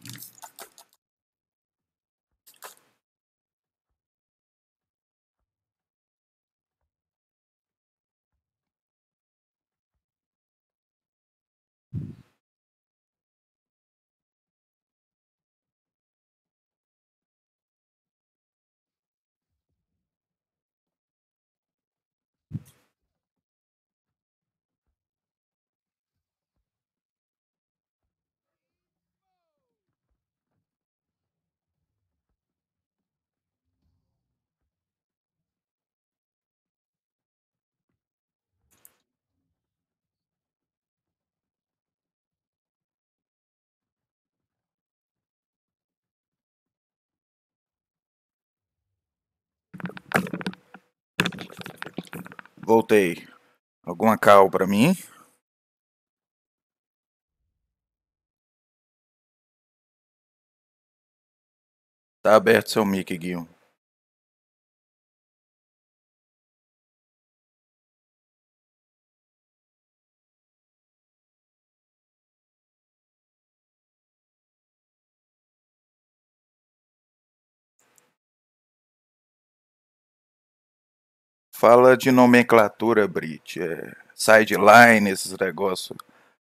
Voltei. Alguma call pra mim? Tá aberto seu mic, Guilherme. Fala de nomenclatura, Brit. Sideline, esses negócios.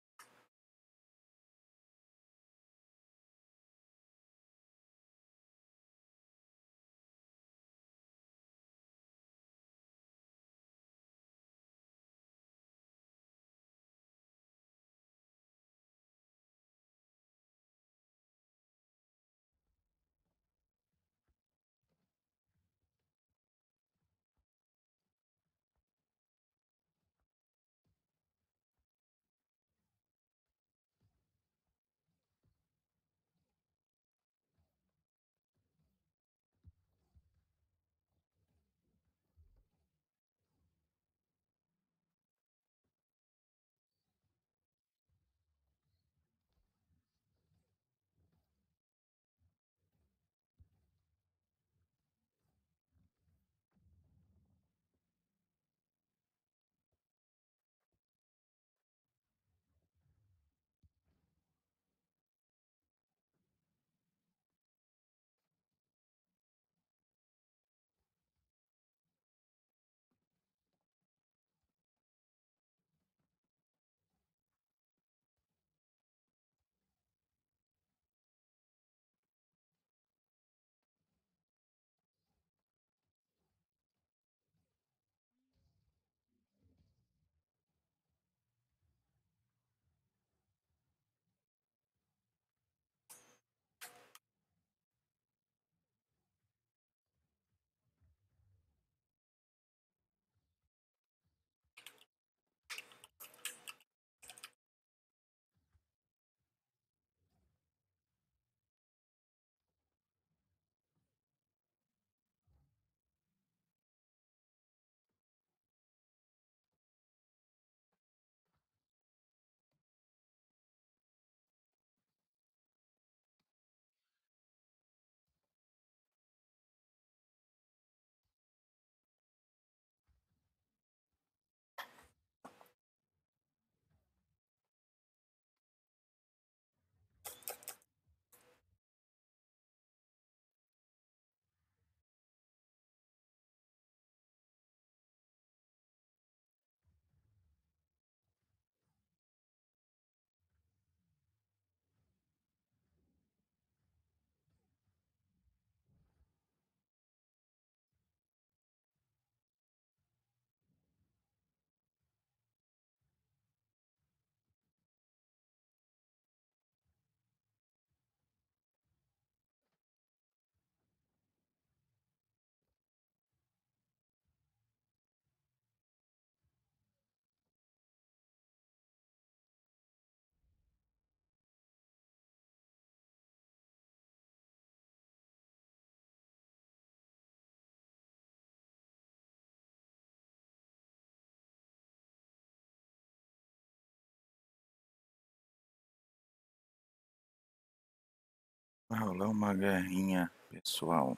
Vai rolar uma guerrinha pessoal.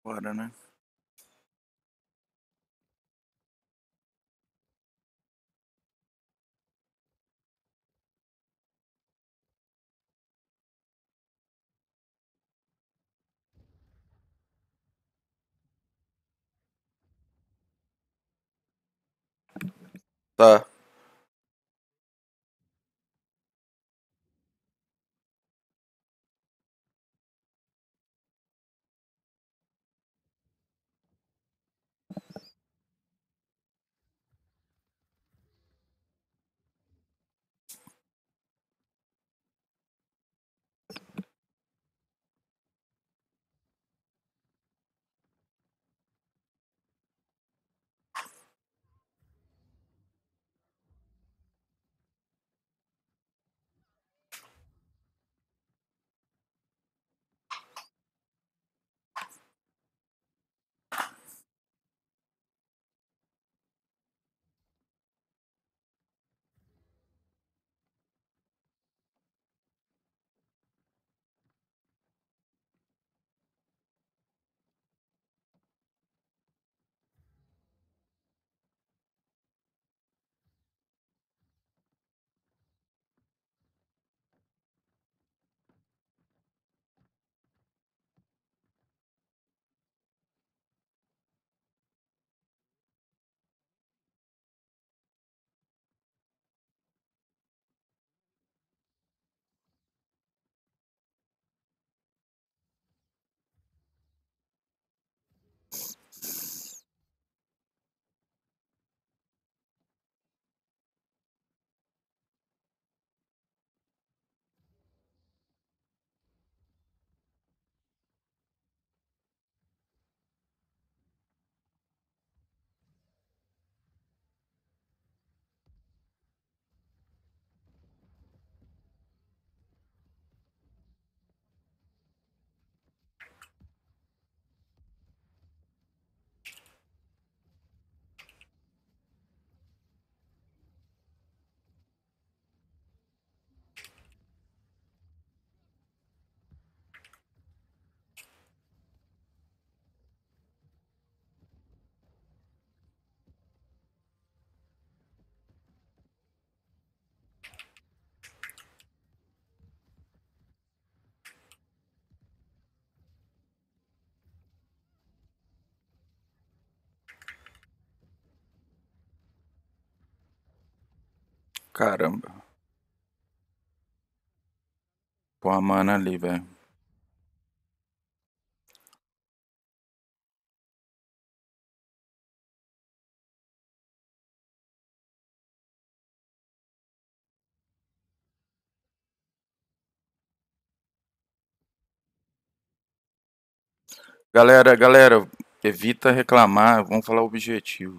Bora, né? Tá. Caramba. Pô, a mana ali, velho. Galera, evita reclamar, vamos falar o objetivo.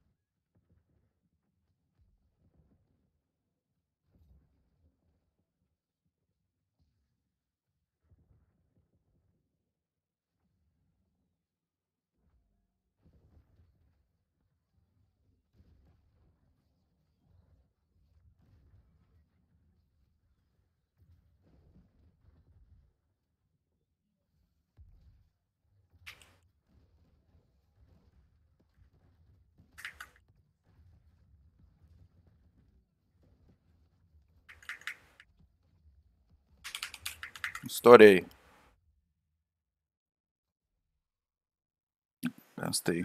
Estourei. Gastei.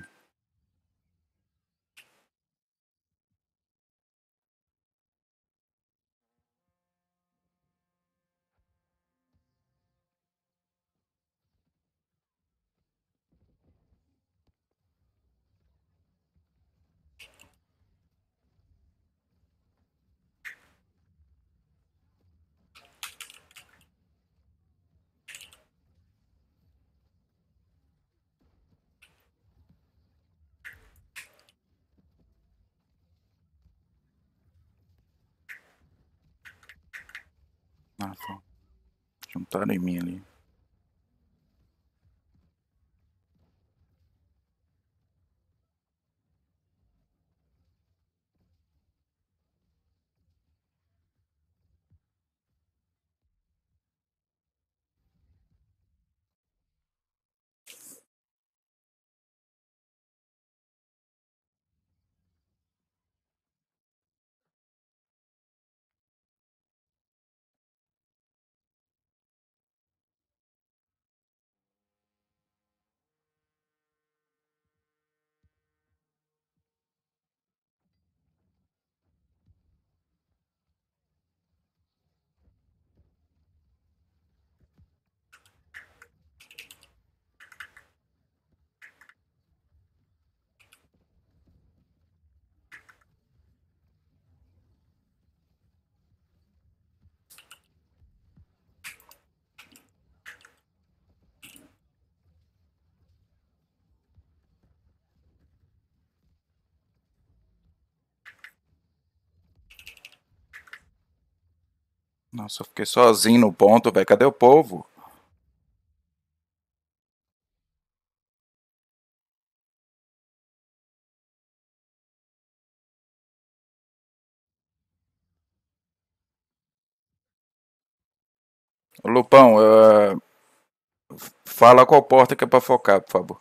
Ah, tá. Juntaram em mim ali. Nossa, eu fiquei sozinho no ponto, velho. Cadê o povo? Ô, Lupão, fala qual porta que é pra focar, por favor.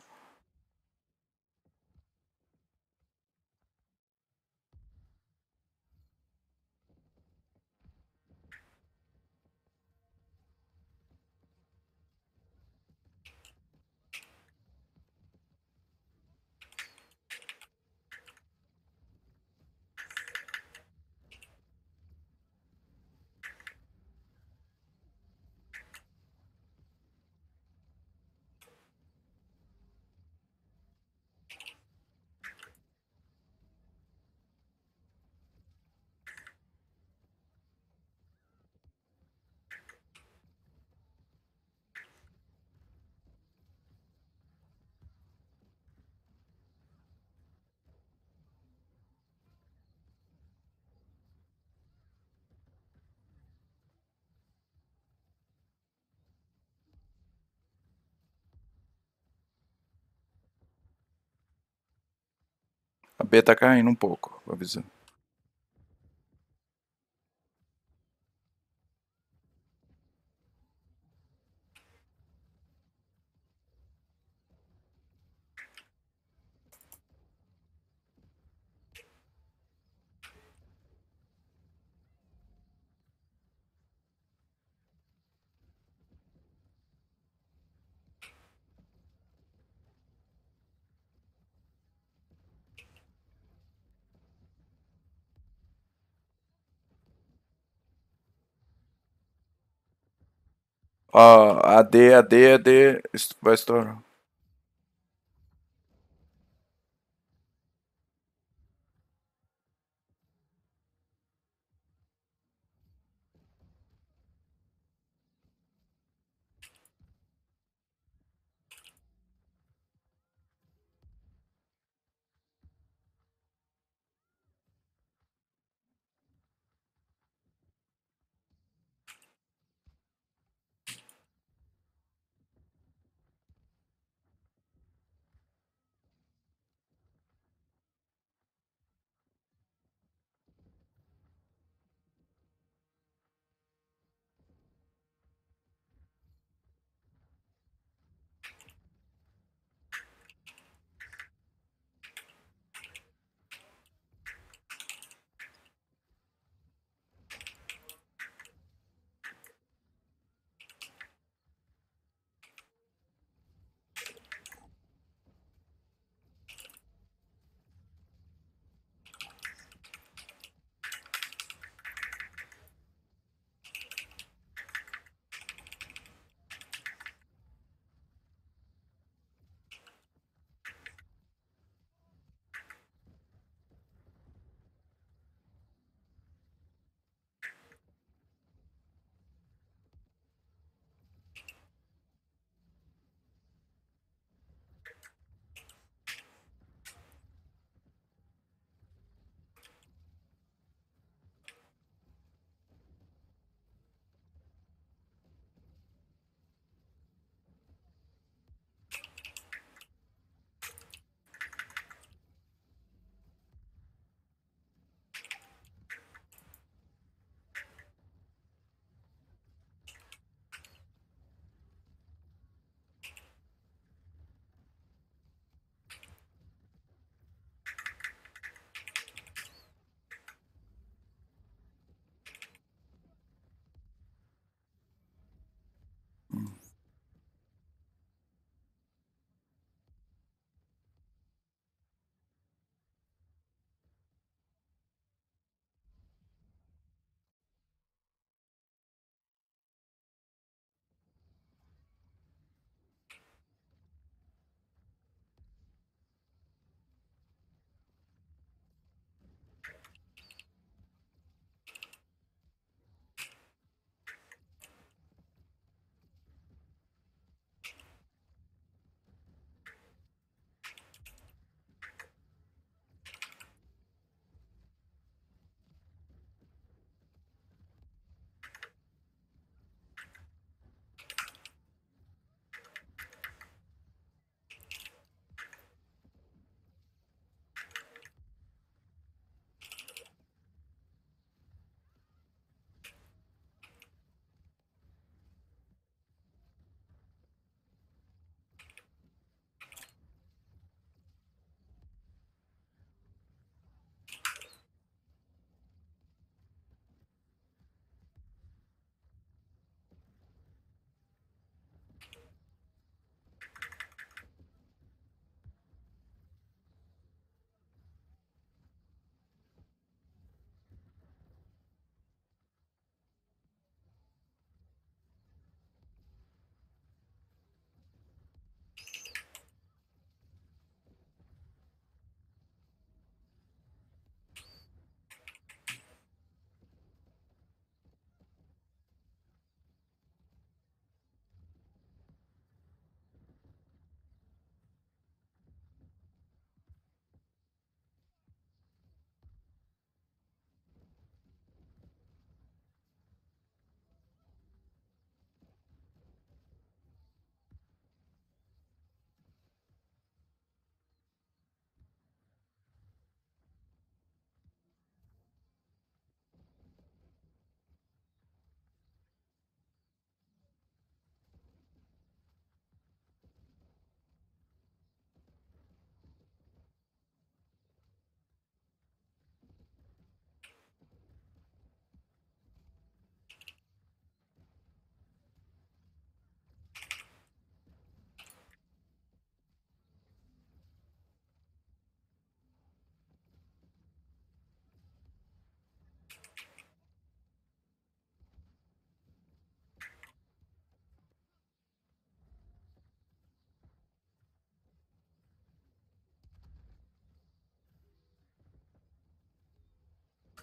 A B tá caindo um pouco, vou avisando. Ó, AD, vai estourar.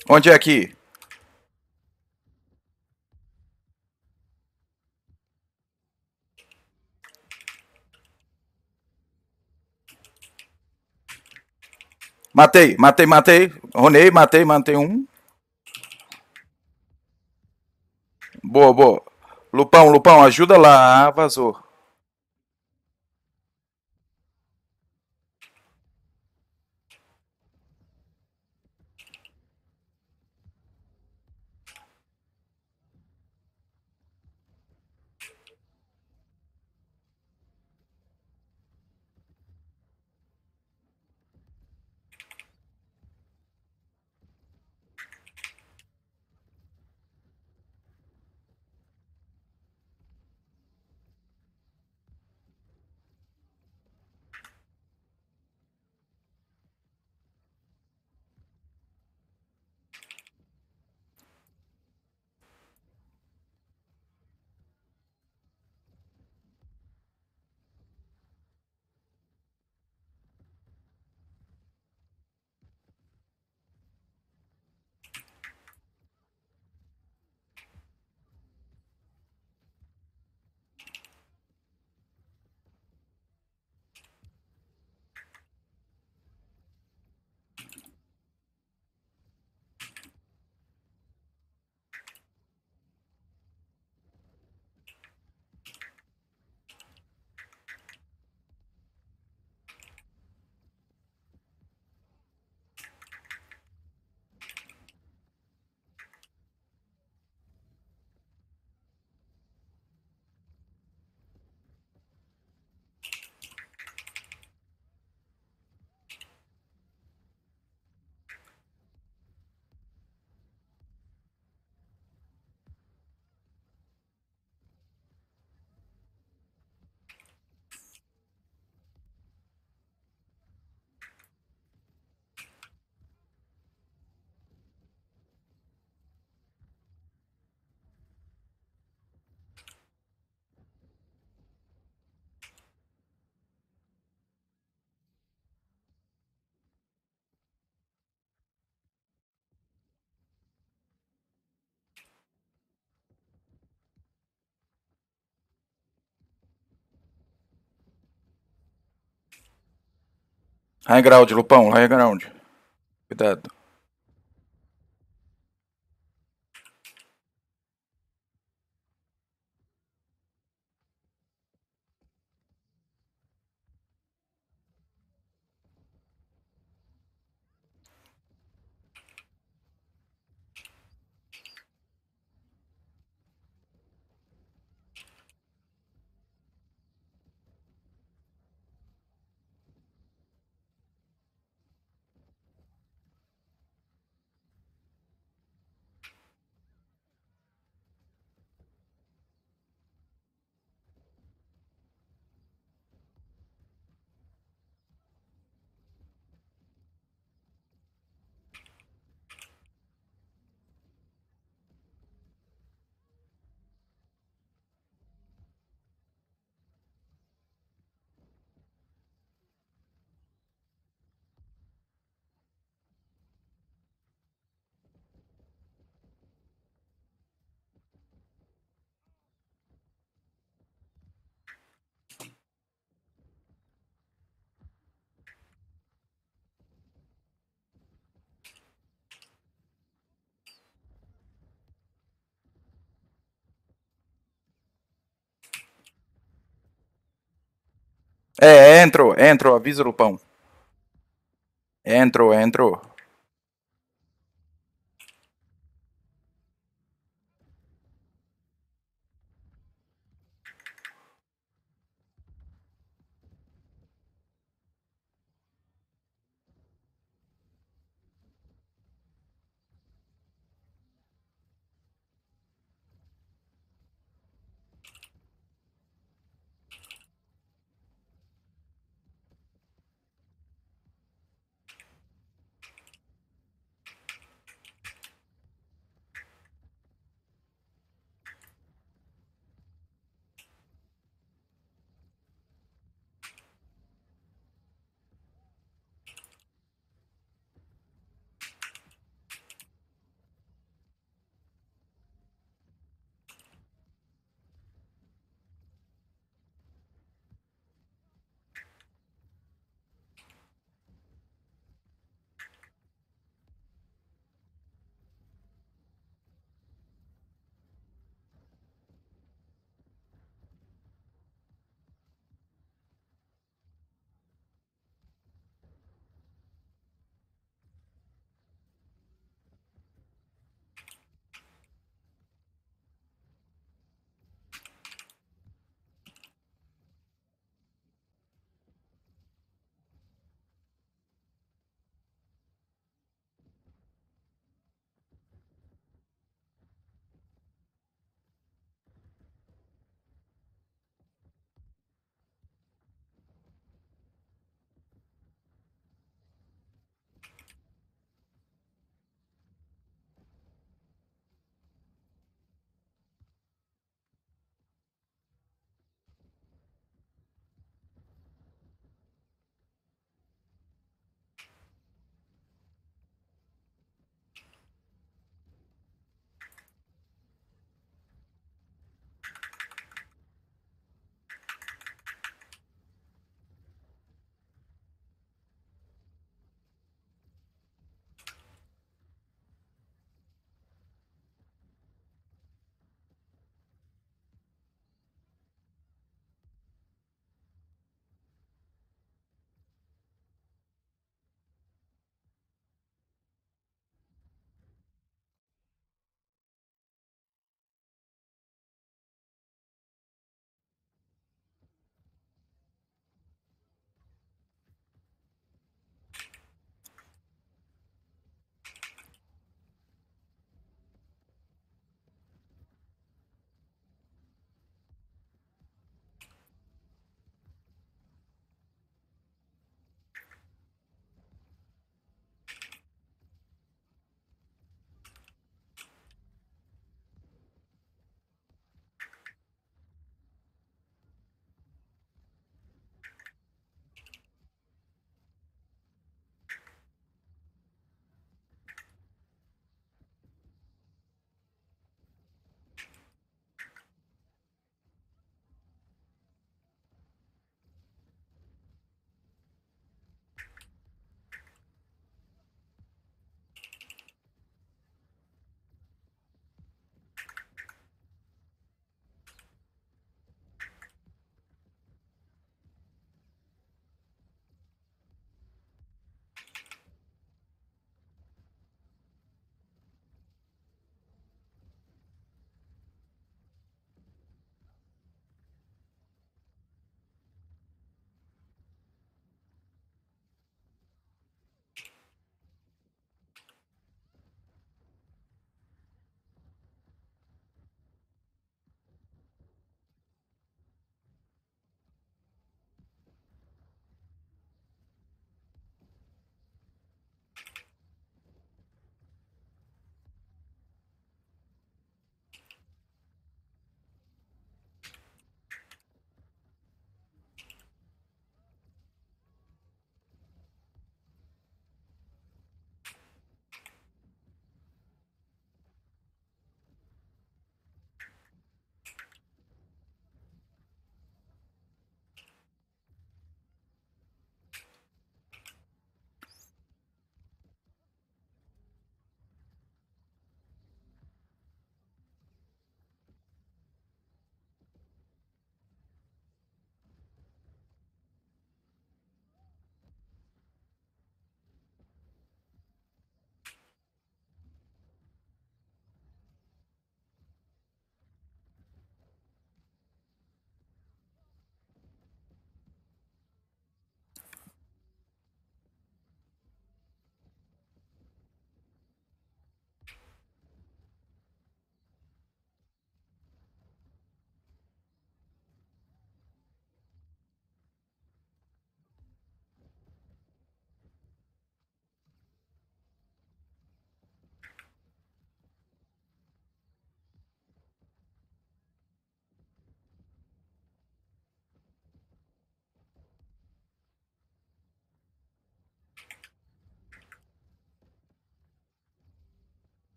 Onde é aqui? Matei, matei, matei. Ronei, matei, matei um. Boa, boa. Lupão, Lupão, ajuda lá. Ah, vazou. High ground, Lupão, high ground. Cuidado. Entrou, avisa, Lupão. Entrou.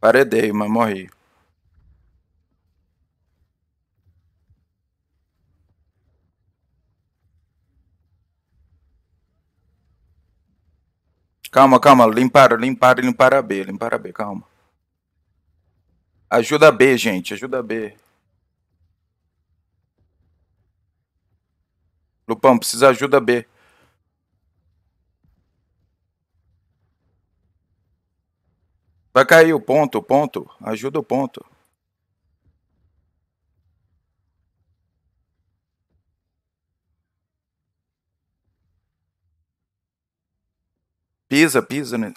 Paredei, mas morri. Calma, calma. Limparam a B. Limparam a B, calma. Ajuda a B, gente. Ajuda a B. Lupão, precisa ajuda a B. Vai cair o ponto, o ponto. Ajuda o ponto. Pisa, pisa, né?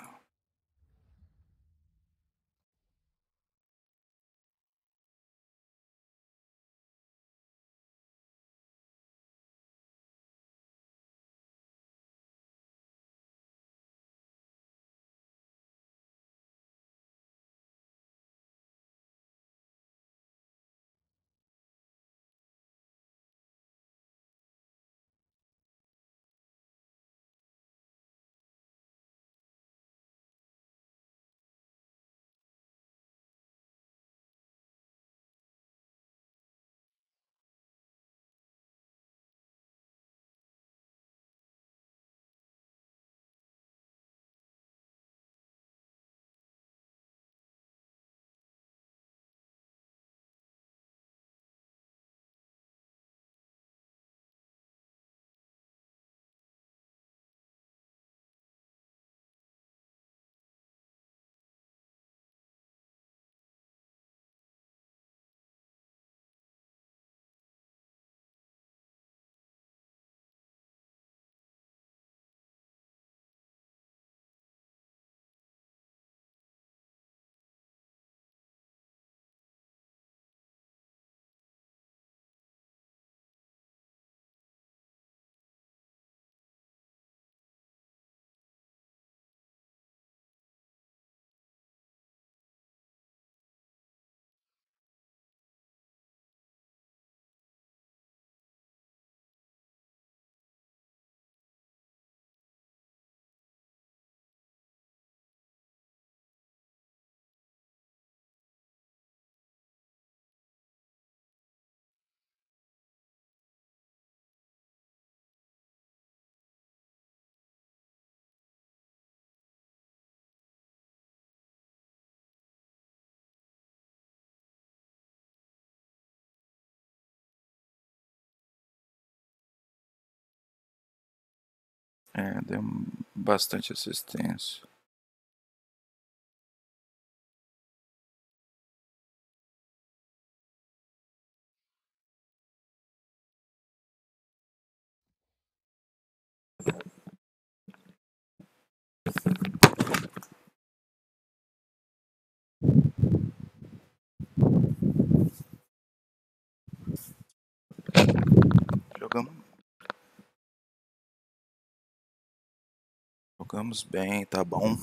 É, deu bastante assistência. Jogamos, jogamos bem, tá bom.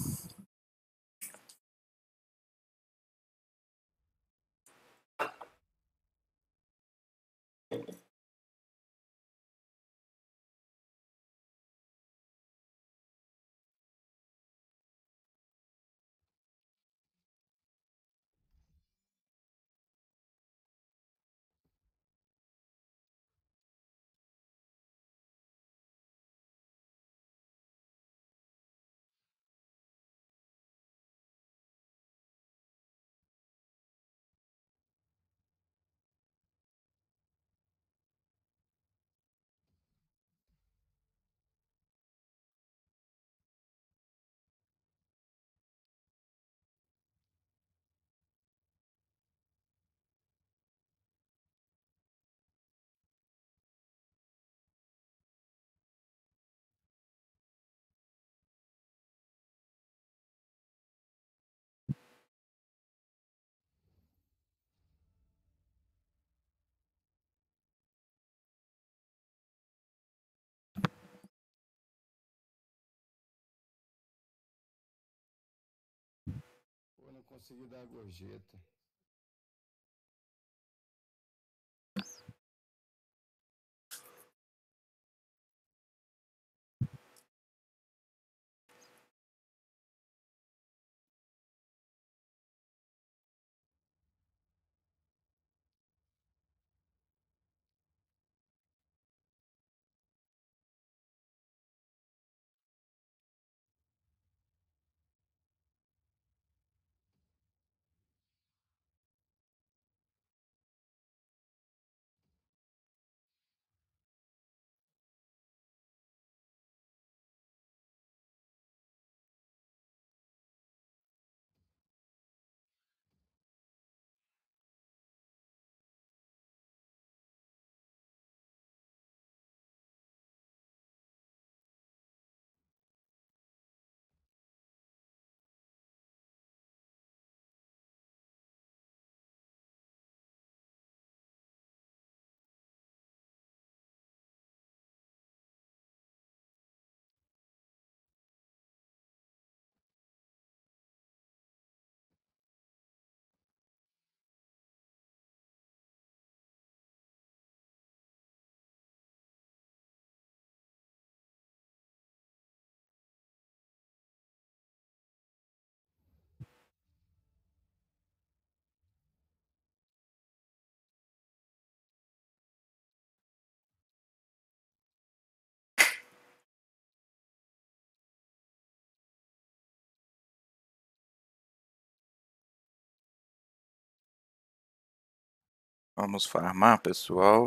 Pô, não consegui dar a gorjeta. Vamos farmar, pessoal.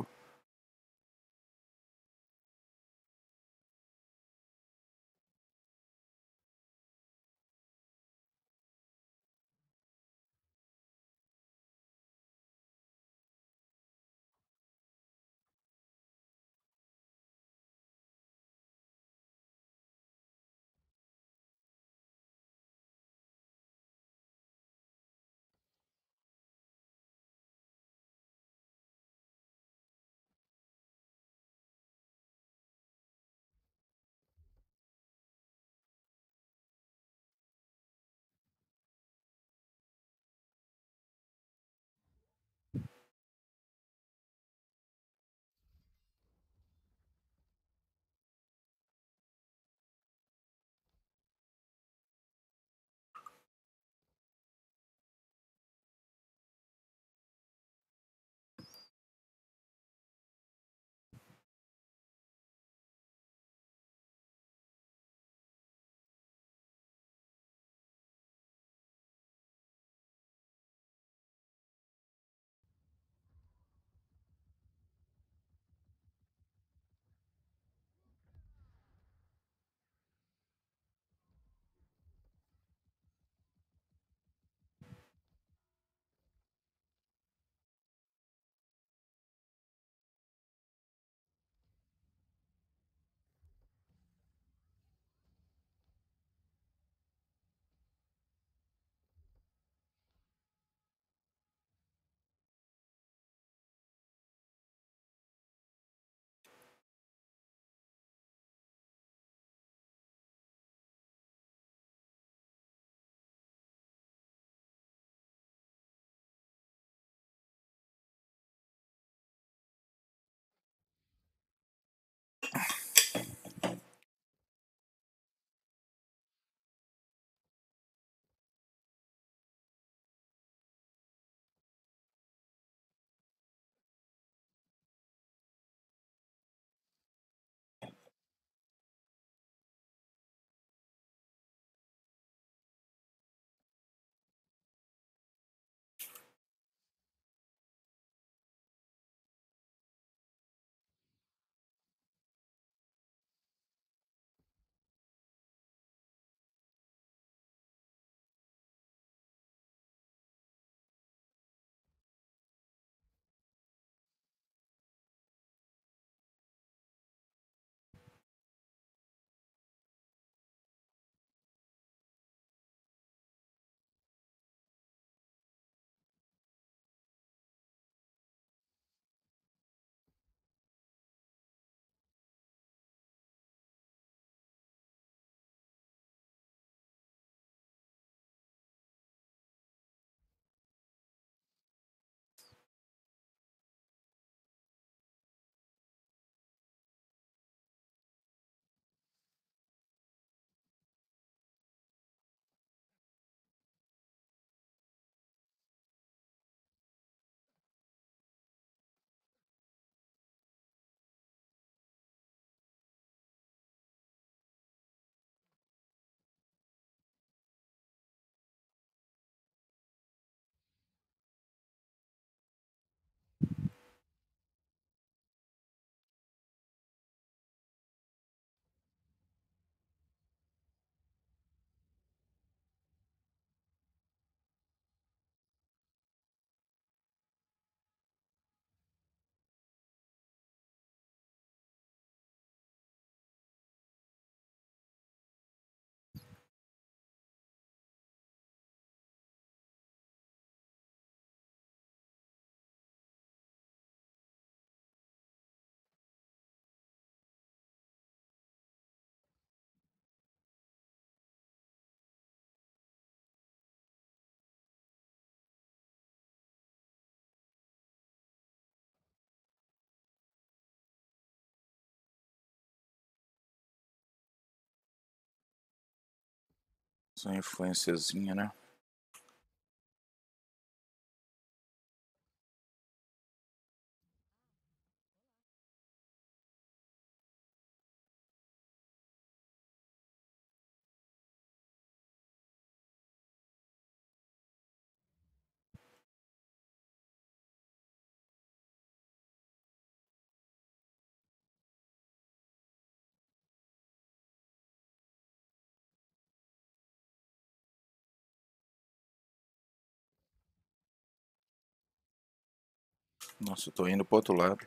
Só influenciazinha, né? Nossa, eu tô indo pro outro lado.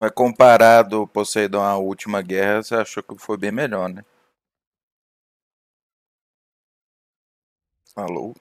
Mas comparado o Poseidon à última guerra, você achou que foi bem melhor, né? Falou.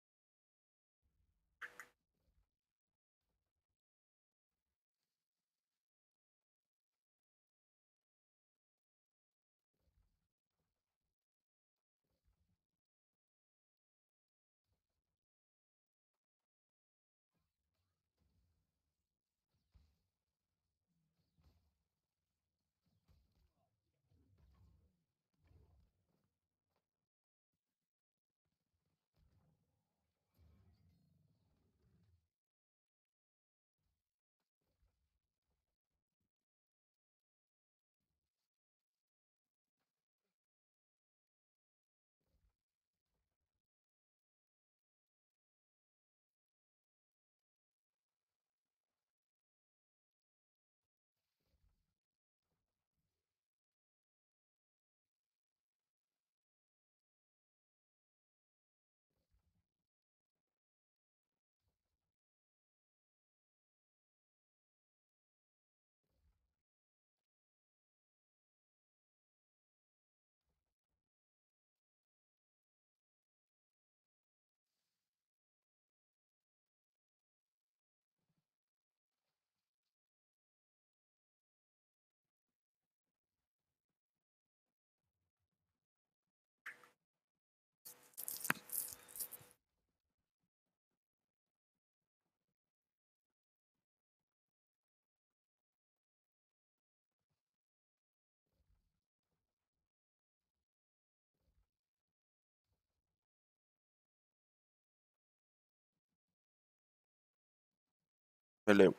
Valeu.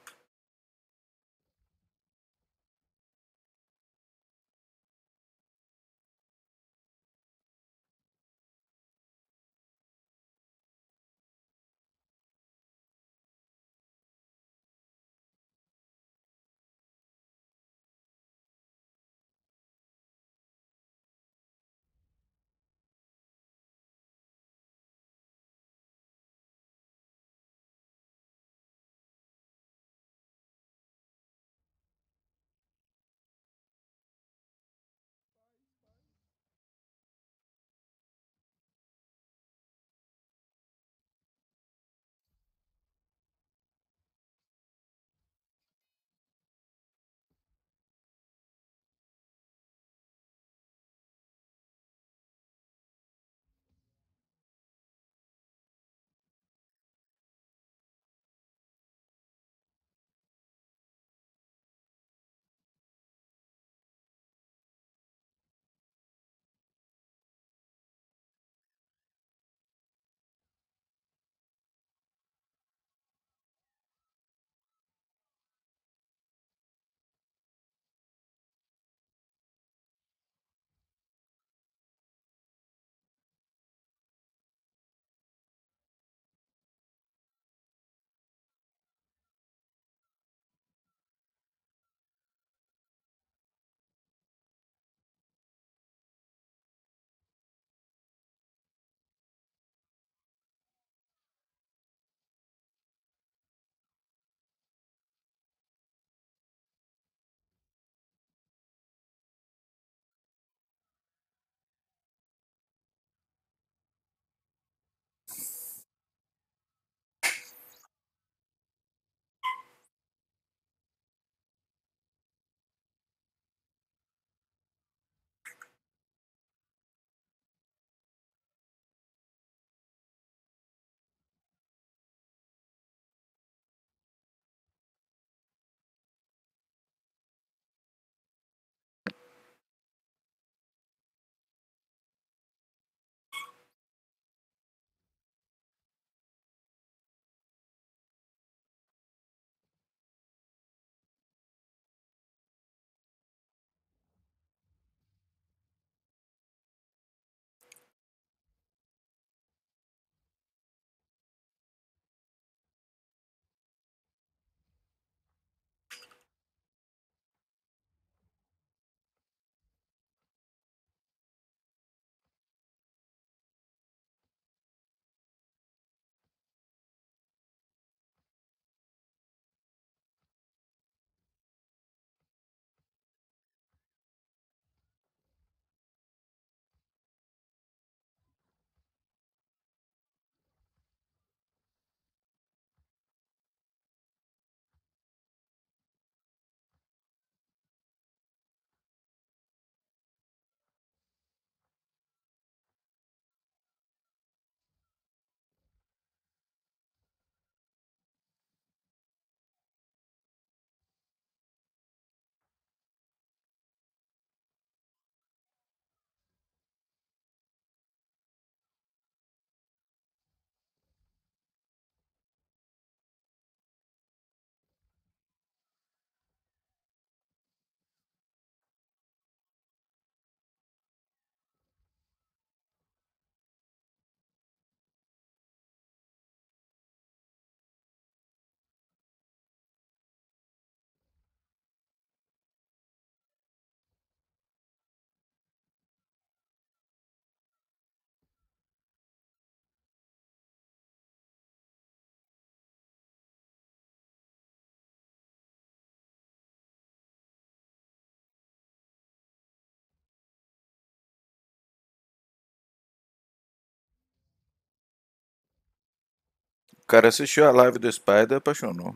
cara assistiu a live do Spider e apaixonou.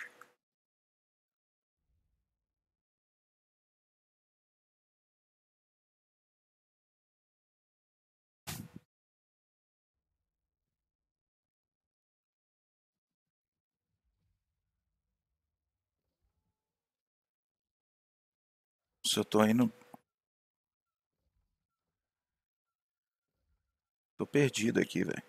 Se eu tô indo, tô perdido aqui, velho.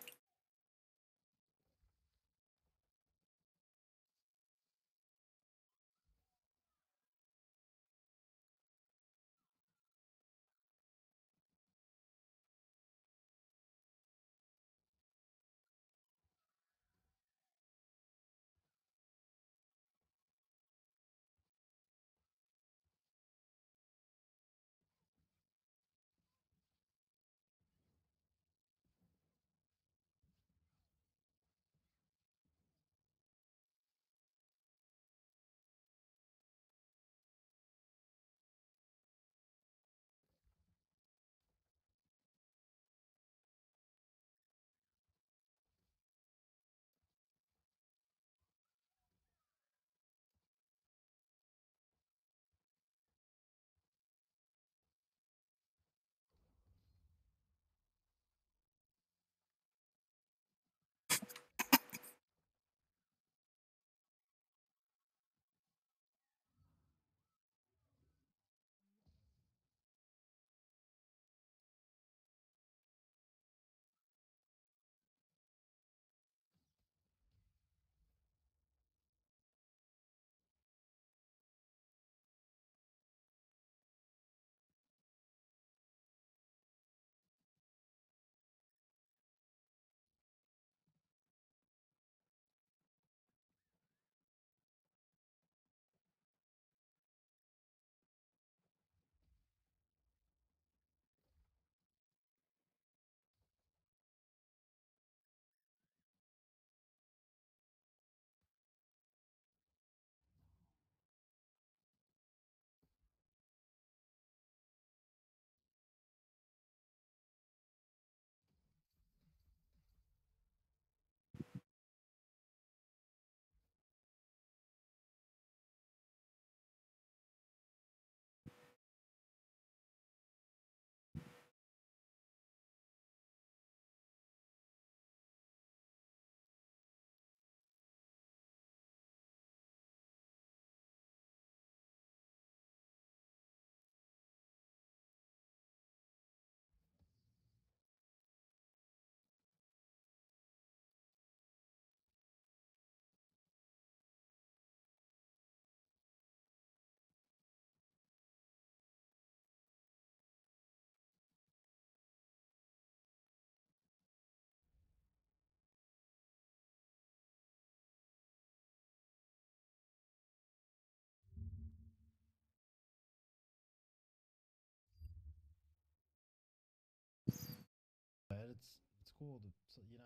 But it's cool to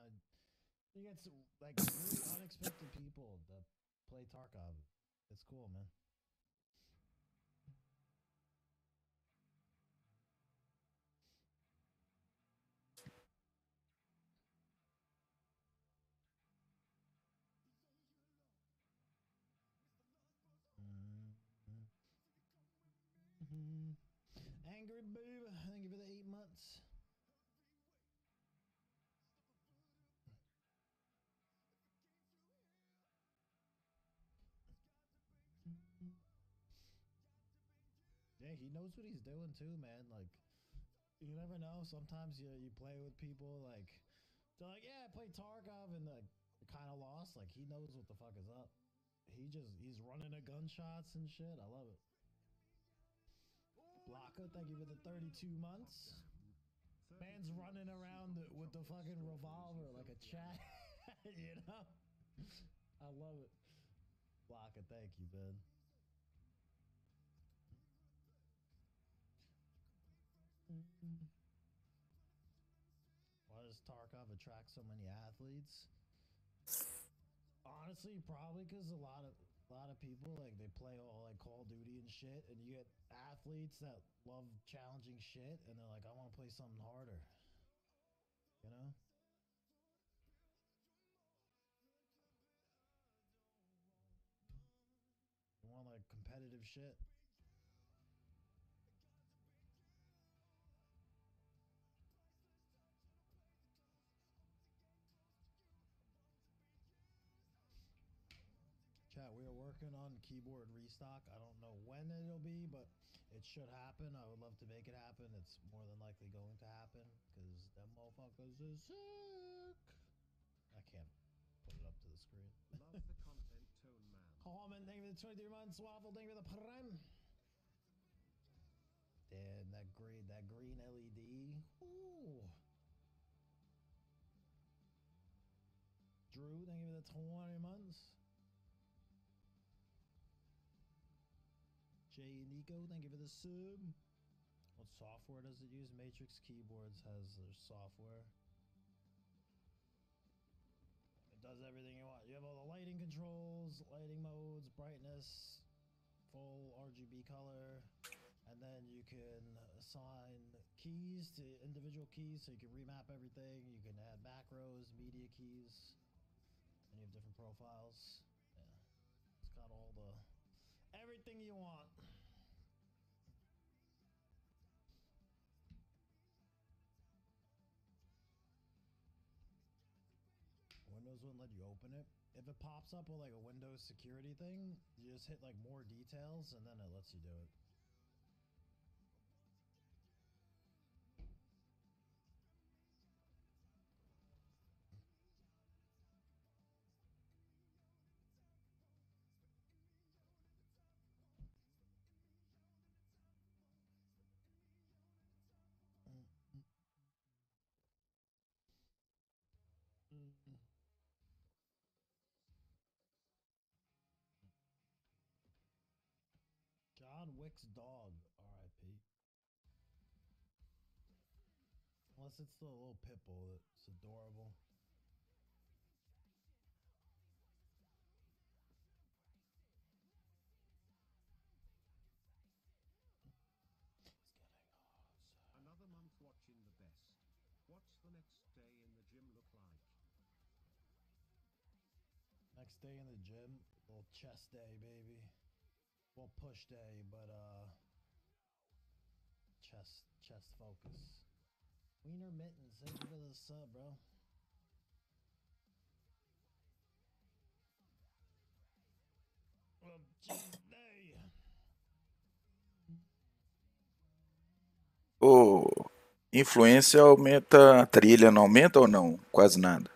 you get like really unexpected people that play Tarkov. It's cool, man. Angry Boob, thank you for the 8 months. Yeah, he knows what he's doing too, man. Like, you never know. Sometimes you play with people like they're like, yeah, I played Tarkov and like kind of lost. Like he knows what the fuck is up. He's running at gunshots and shit. I love it. Blanco, thank you for the 32 months. Man's running around with the fucking revolver like a chat. you know? I love it. Blanca, thank you, man. Why does Tarkov attract so many athletes? Honestly, probably because a lot of people like they play all like Call of Duty and shit, and you get athletes that love challenging shit, and they're like, I want to play something harder. You know? repetitive shit. Chat, we are working on keyboard restock. I don't know when it'll be, but it should happen. I would love to make it happen. It's more than likely going to happen because them motherfuckers is sick. I can't put it up to the screen. Love the content, Tone Man. Harmon, thank you for the 23 months. Waffle, thank you for the prime. Damn, that green LED. Ooh. Drew, thank you for the 20 months. Jay Nico, thank you for the sub. What software does it use? Matrix Keyboards has their software. It does everything you want. You have all the lighting controls, lighting modes, brightness, full RGB color, and then you can assign keys to individual keys so you can remap everything. You can add macros, media keys, and you have different profiles. Yeah. It's got all the everything you want. Windows wouldn't let you open it. If it pops up with like a Windows security thing, you just hit like more details and then it lets you do it. John Wick's dog, R.I.P. Unless it's the little pit bull that's adorable. Another month watching the best. What's the next day in the gym look like? Next day in the gym, little chest day, baby. Well, push day, but chest focus. Wiener Mittens, thank you for the sub, bro. Well, chest day. Ô, influência aumenta a trilha, não aumenta ou não? Quase nada.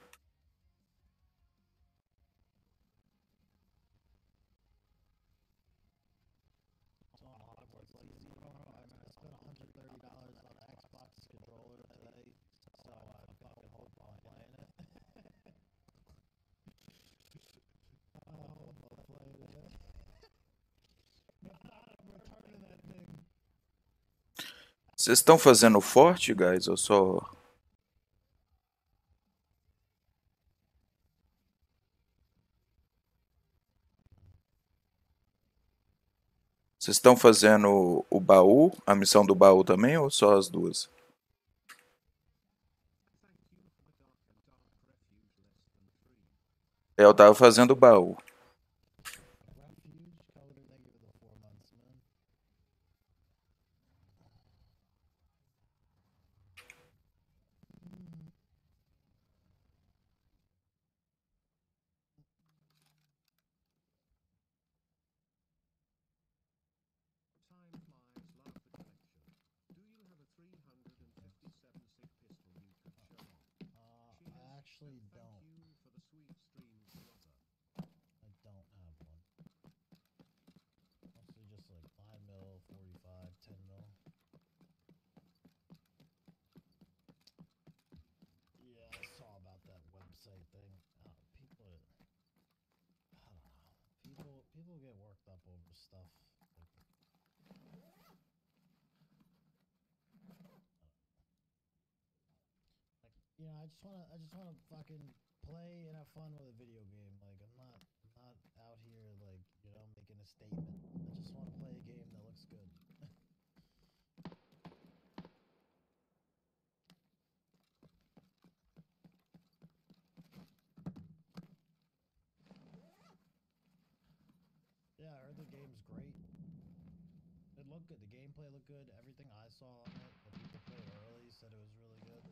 So Hogwarts Legacy, I spent $130 on an Xbox controller today, so I fucking hope I'm playing it. I hope I'm playing it. If not, I'm returning that thing. Vocês estão fazendo forte, guys, ou só... Vocês estão fazendo o baú, a missão do baú também, ou só as duas? Eu tava fazendo o baú. Refuge, Coder, thank you for the 4 months, man. Time flies, love the collection. Do you have a 357 sig pistol you could show off? I actually Cheers, and don't. Thank you for the sweet streams, brother. I don't have one. Mostly just like 9mm, 45, 10mm. Yeah, I saw about that website thing. People, I don't know. People get worked up over stuff. Like, you know, I just wanna fucking play and have fun with a video game. Like, I'm not out here like, you know, making a statement. I just want to play a game that looks good. Yeah, I heard the game's great. It looked good. The gameplay looked good. Everything I saw on it, the people played early said it was really good.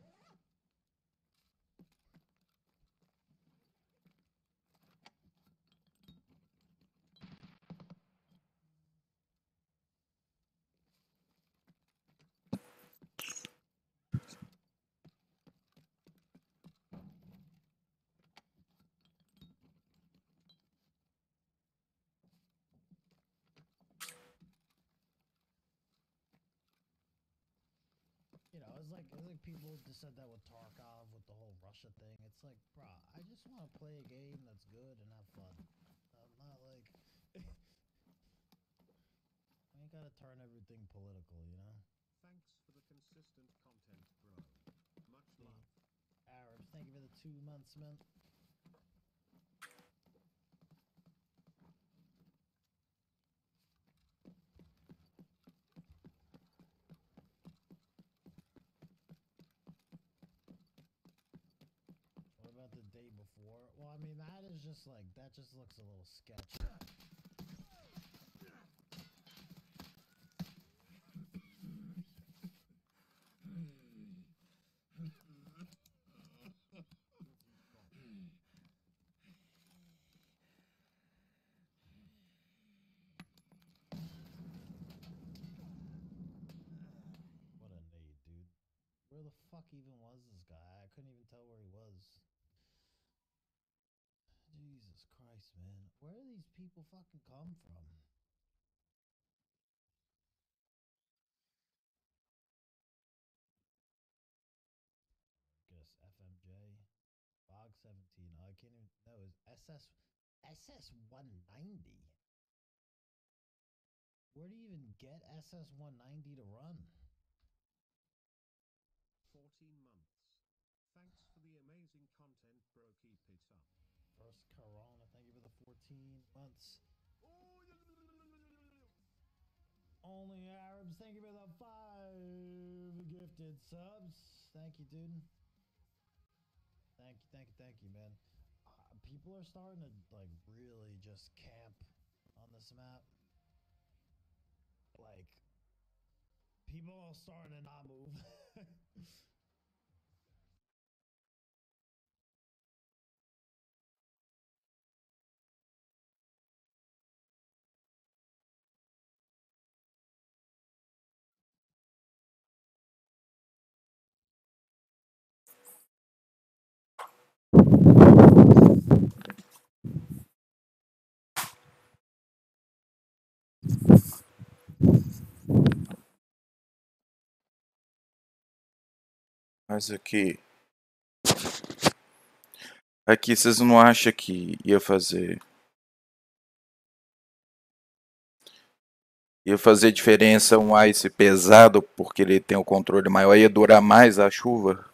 You know, it's like people just said that with Tarkov, with the whole Russia thing. It's like, bro, I just want to play a game that's good and have fun. I'm not like, I ain't gotta turn everything political, you know. Thanks for the consistent content, bro. Much love. Arabs, thank you for the 2 months, man. What about the day before? Well, I mean, that is just like, that just looks a little sketch. What a nade, dude. Where the fuck even was this guy? I couldn't even tell where he was. Jesus Christ, man. Where do these people fucking come from? Guess FMJ. Bog 17. Oh, I can't even. No, it's SS 190. Where do you even get SS 190 to run? 14 months. Thanks for the amazing content, bro. Keep it up. First Corona, thank you for the 14 months. Only Arabs, thank you for the 5 gifted subs. Thank you, dude. Thank you, man. People are starting to like really just camp on this map. Like, people are starting to not move. Mas aqui vocês não acham que ia fazer diferença um ice pesado porque ele tem o controle maior, ia durar mais a chuva?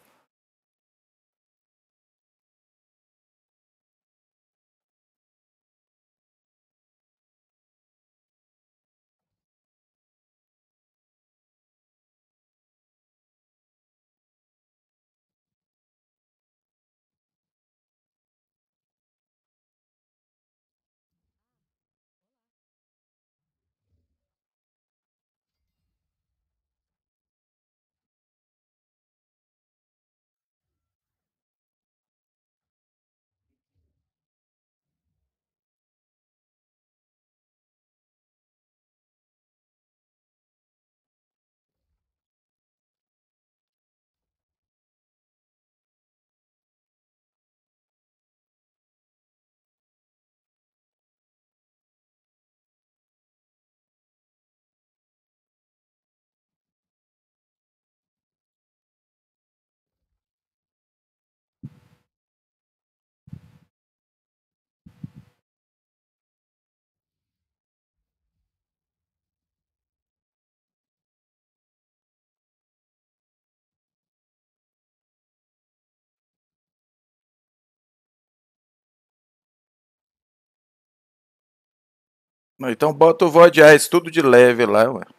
Então bota o VOD Ice tudo de leve lá, ué.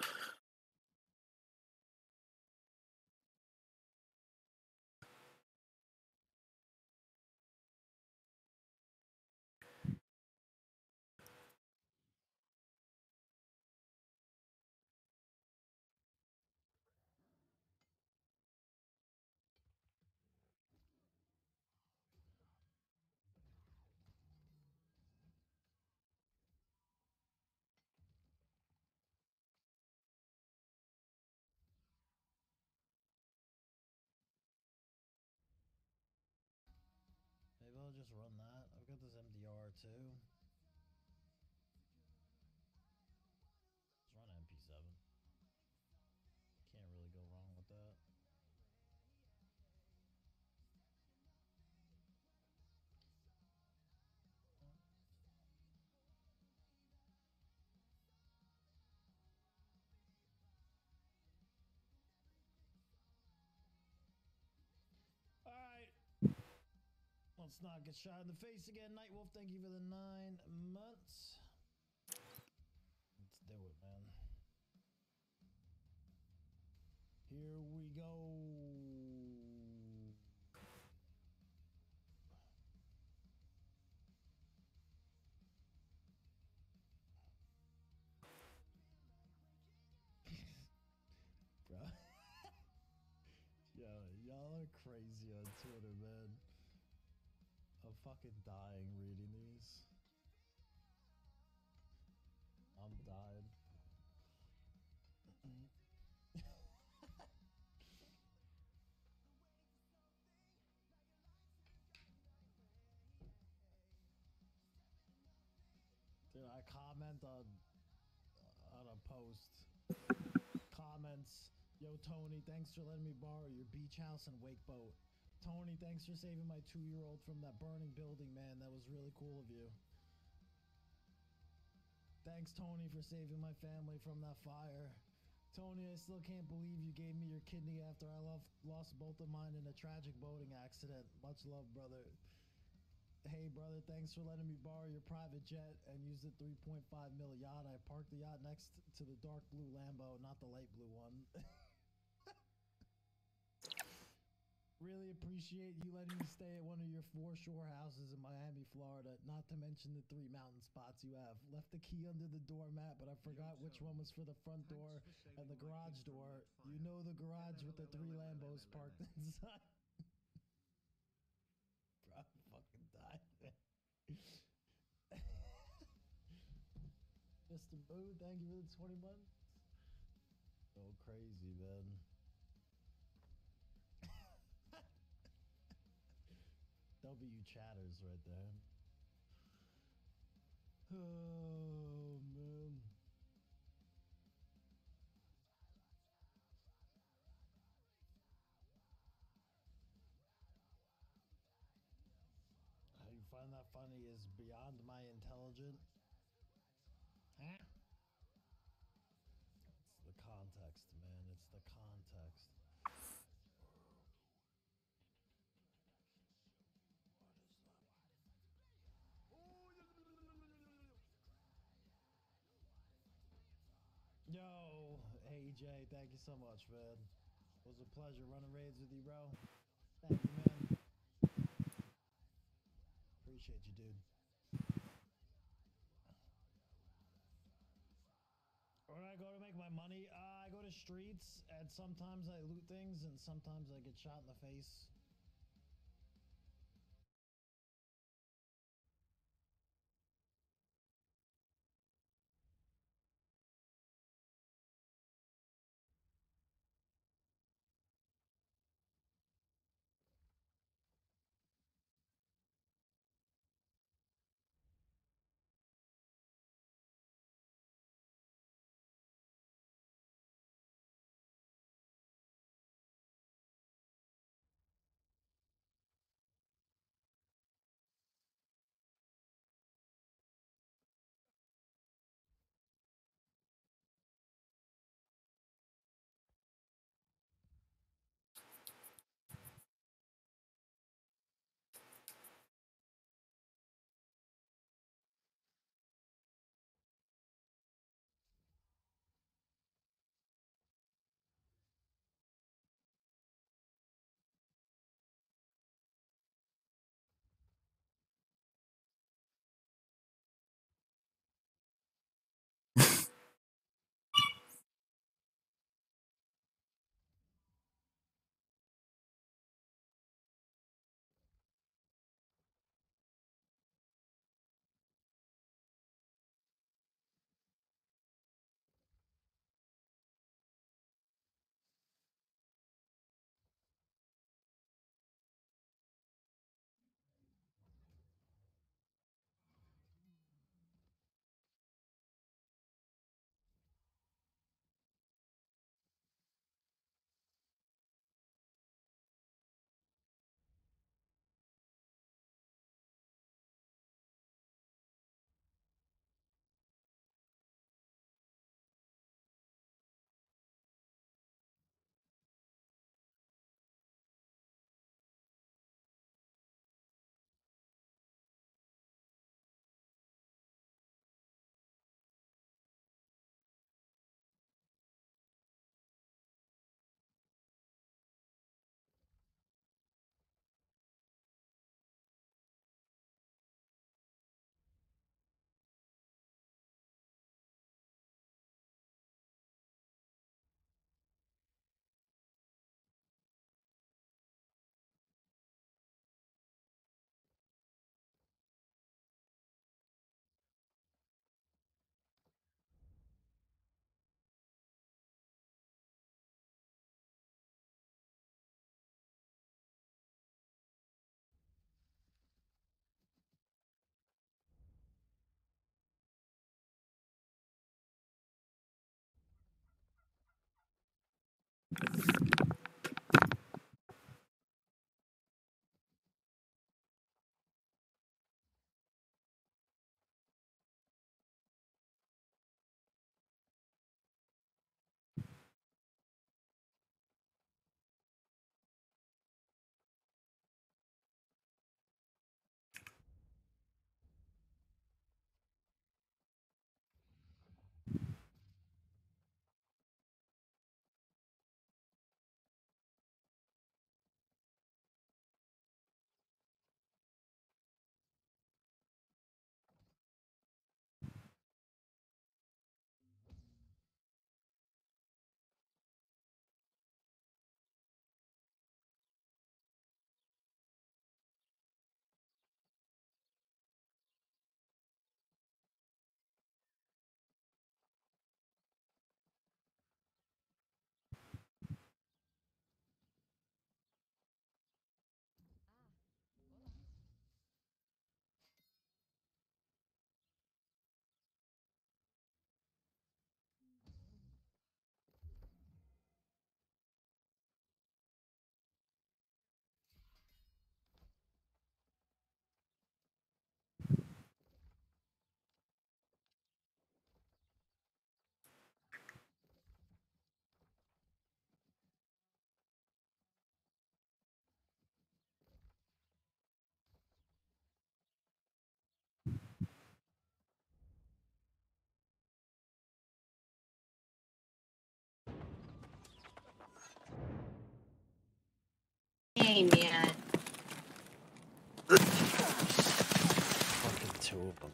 I'll just run that. I've got this MDR too. Let's run MP7. Can't really go wrong with that. Alright. Let's not get shot in the face again. Nightwolf, thank you for the 9 months. Let's do it, man. Here we go. Bro. Yo, y'all are crazy on Twitter, man. I'm fucking dying reading these. I'm dying. Dude, I comment on a post. Comments. Yo, Tony, thanks for letting me borrow your beach house and wake boat. Tony, thanks for saving my 2-year-old from that burning building, man. That was really cool of you. Thanks, Tony, for saving my family from that fire. Tony, I still can't believe you gave me your kidney after I lost both of mine in a tragic boating accident. Much love, brother. Hey, brother, thanks for letting me borrow your private jet and use the 3.5 mil yacht. I parked the yacht next to the dark blue Lambo, not the light blue one. Really appreciate you letting me stay at one of your 4 shore houses in Miami, Florida, not to mention the 3 mountain spots you have. Left the key under the doormat, but I forgot which one was for the front door and the garage door. You know the garage with the 3 Lambos parked inside. Bro, I'm fucking died, man. Mr. Boo, thank you for the 20 months. So crazy, man. W chatters right there. Oh, man. How you find that funny is beyond my intelligence. Huh? It's the context, man. It's the context. Yo, AJ, thank you so much, man. It was a pleasure running raids with you, bro. Thank you, man. Appreciate you, dude. Where do I go to make my money? I go to streets, and sometimes I loot things, and sometimes I get shot in the face.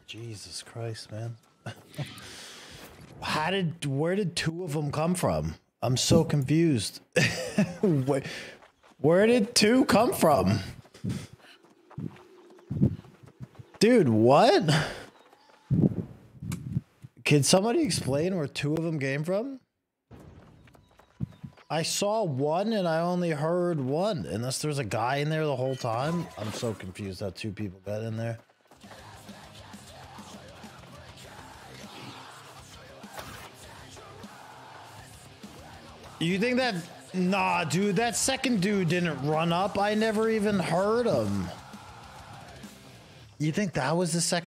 Jesus Christ, man. Where did two of them come from? I'm so confused. Where did two come from? Dude, what? Can somebody explain where two of them came from? I saw one and I only heard one. Unless there's a guy in there the whole time. I'm so confused how two people got in there. You think that... Nah, dude, that second dude didn't run up. I never even heard him. You think that was the second?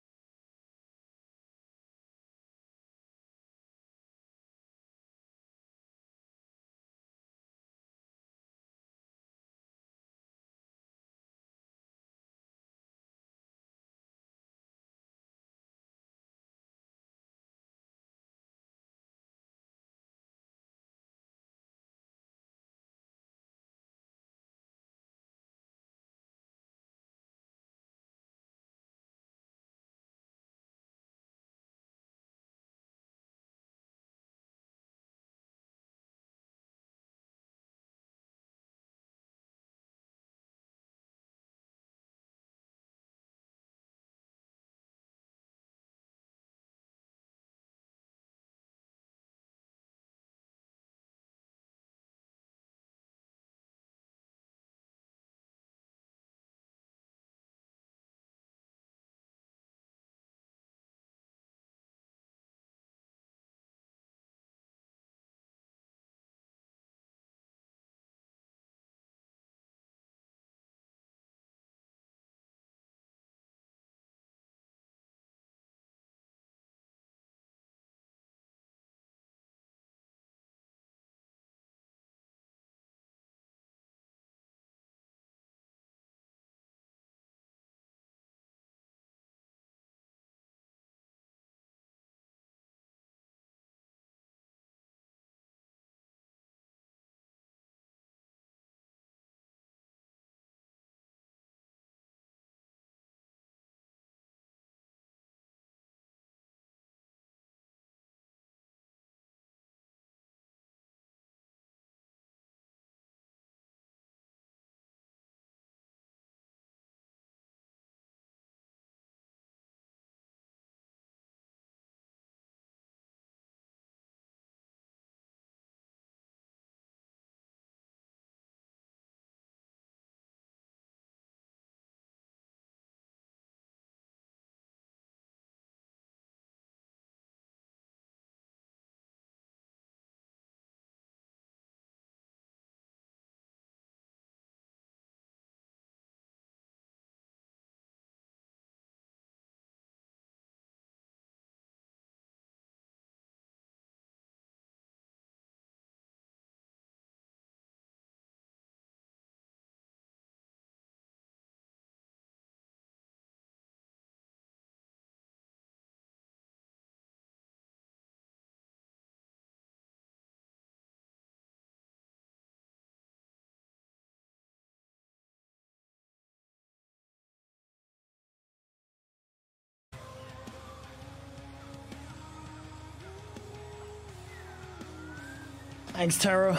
Thanks, Taro.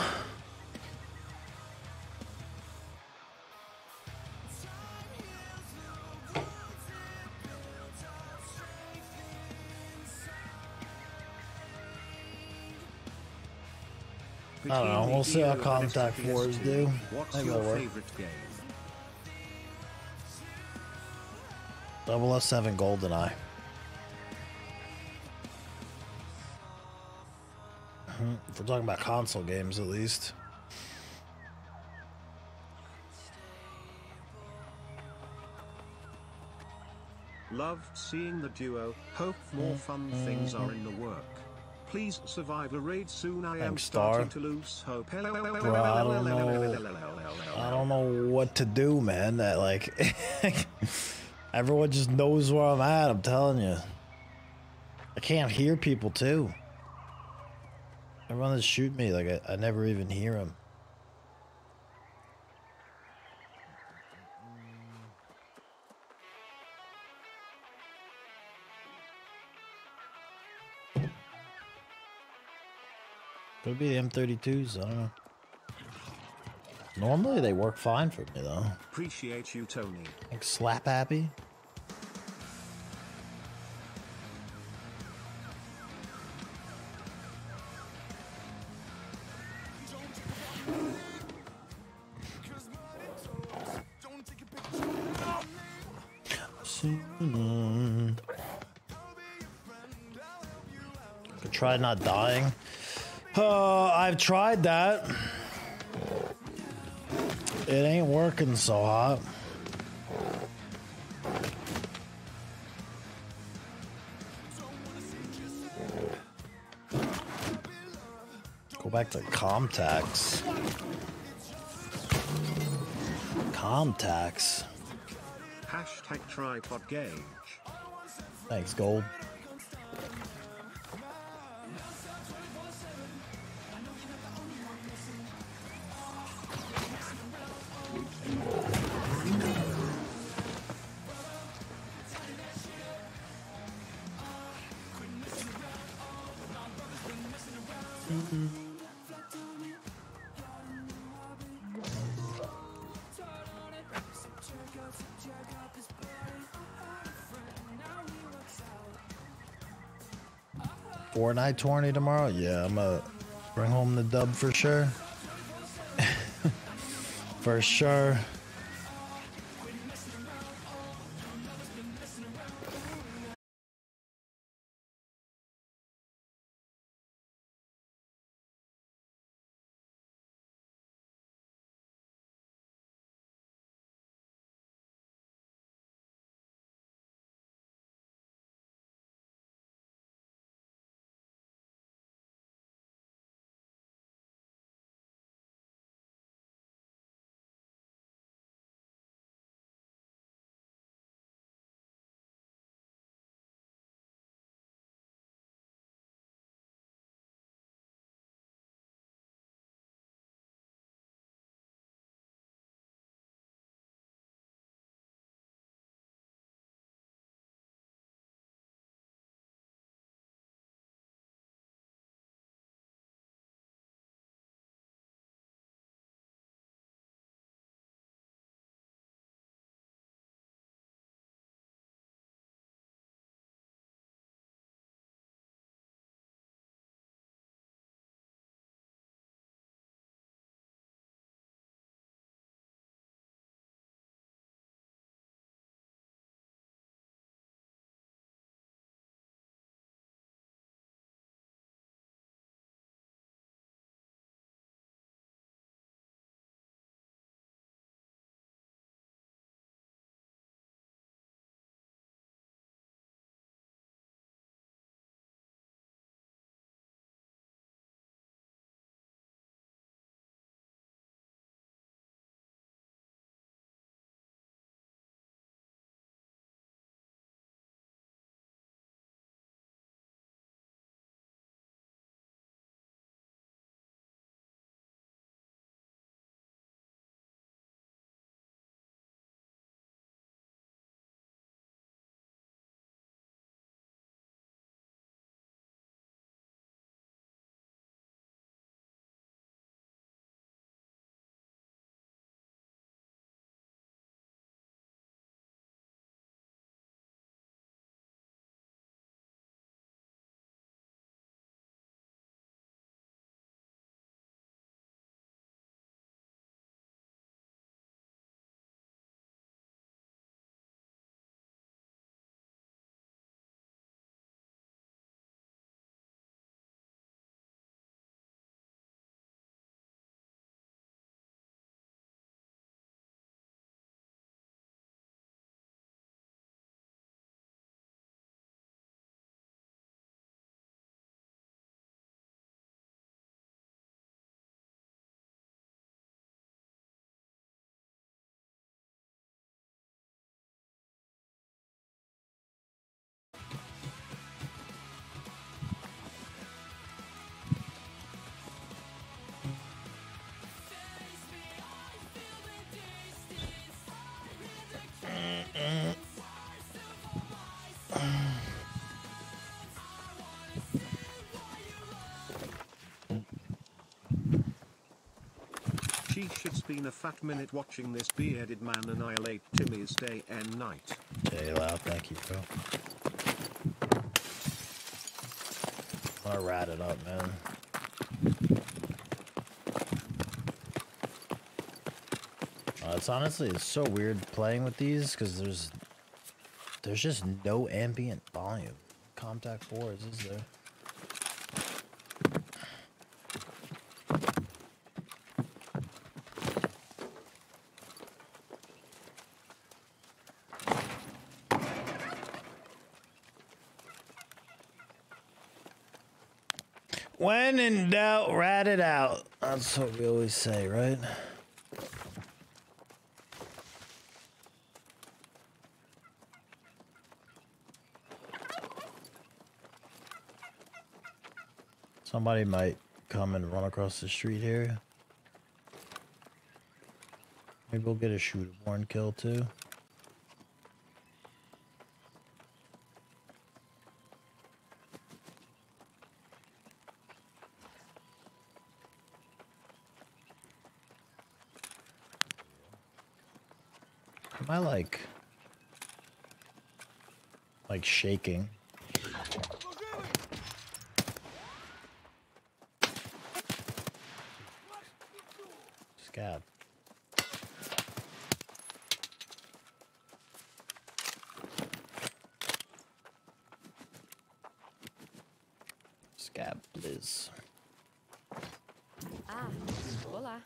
I don't know. We'll see how Contact Wars do. What's Maybe your it'll work. favorite game? 007 GoldenEye. If we're talking about console games, at least. Loved seeing the duo. Hope more fun things are in the work. Please survive a raid soon. I am Thanks, Star. starting to lose hope. Bro, I don't know what to do, man. That like everyone just knows where I'm at. I'm telling you. I can't hear people too. Everyone that shoot me, like I never even hear them. Could be the M32s. I don't know. Normally they work fine for me though. Appreciate you, Tony. Like slap happy. Could try not dying. I've tried that. It ain't working so hot. Go back to Comtax. Comtax. Hashtag tripod gauge. Thanks, Gold. Fortnite tourney tomorrow? Yeah, I'm gonna bring home the dub for sure. For sure. been a fat minute watching this bearded man annihilate Timmy's day and night. Hey, loud, thank you, bro. I'm gonna rat it up, man. It's so weird playing with these because there's just no ambient volume. Comtac 4s, is there? When in doubt, rat it out. That's what we always say, right? Somebody might come and run across the street here. Maybe we'll get a shoot-born kill too. Am I like shaking? Scab. Scab Blizz. Ah, hola.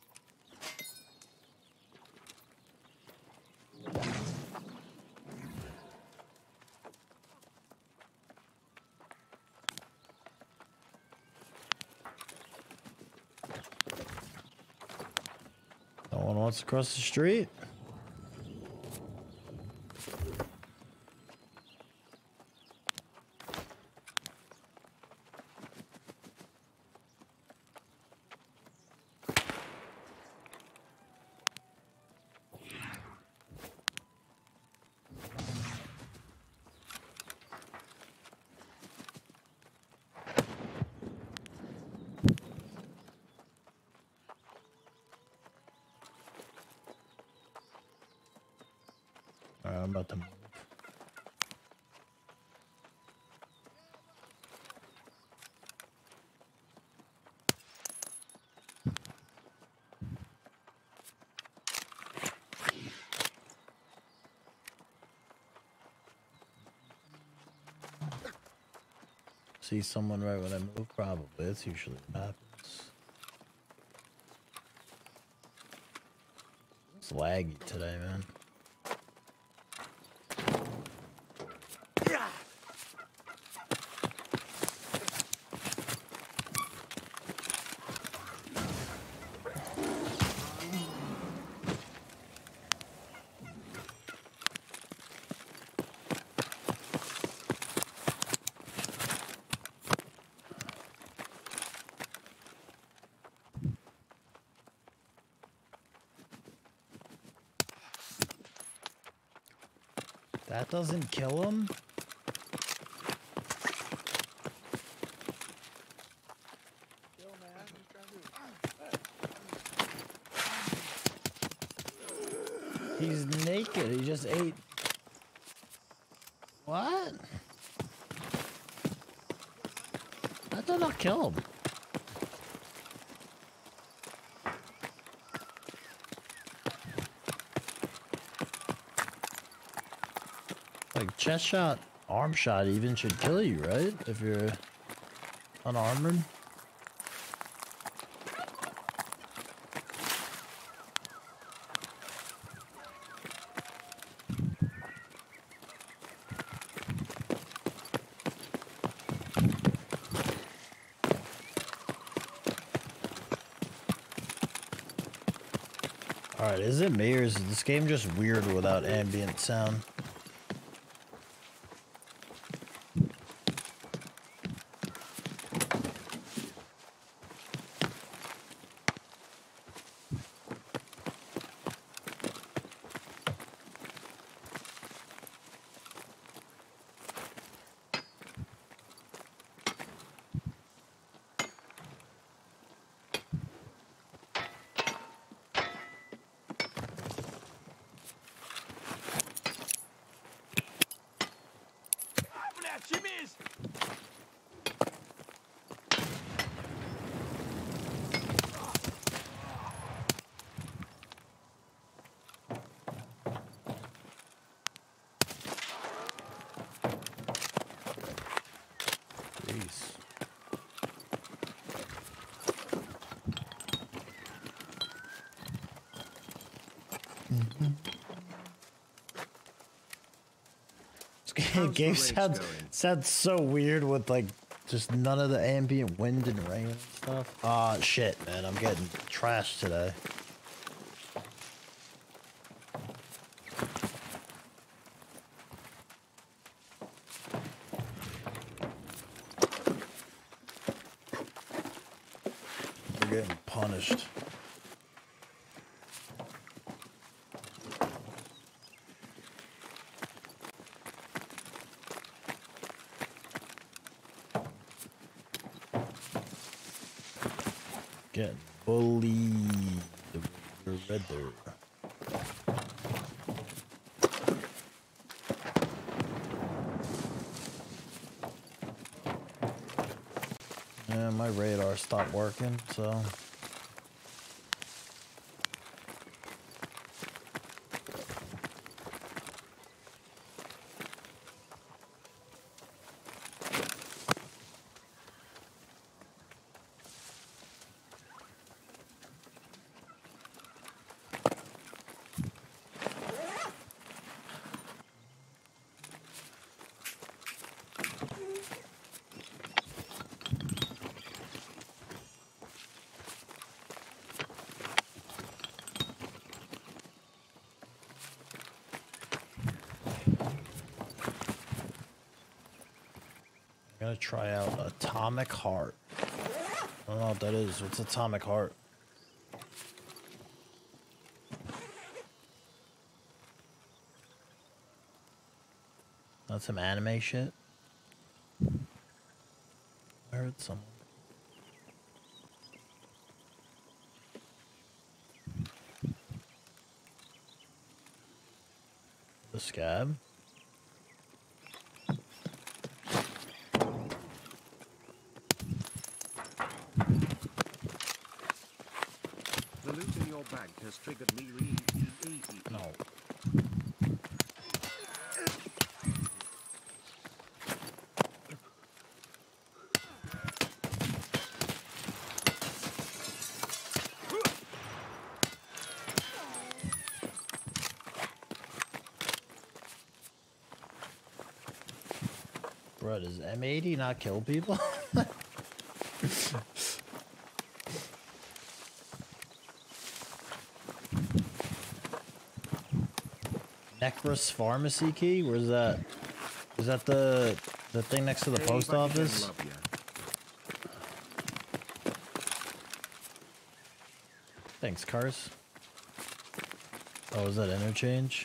No one wants to cross the street. All right, I'm about to move. See someone right when I move? Probably. That's usually what happens. It's laggy today, man. That doesn't kill him? He's naked. He just ate. What? That did not kill him. Like chest shot, arm shot even should kill you, right? If you're unarmored. Alright, is it me or is this game just weird without ambient sound? She missed! Jeez. How's the Game race sounds so weird with like just none of the ambient wind and rain and stuff. Ah, shit, man, I'm getting trashed today. We're getting punished. Getting bullied. The weather. Yeah, my radar stopped working, so. I'm gonna try out Atomic Heart. I don't know what that is. What's Atomic Heart? That's some anime shit. I heard someone. The scab. The loot in your bag has triggered me No. Bro, does M80 not kill people? Necros Pharmacy Key? Where's that? Is that the thing next to the post office? Thanks, Cars. Oh, is that interchange?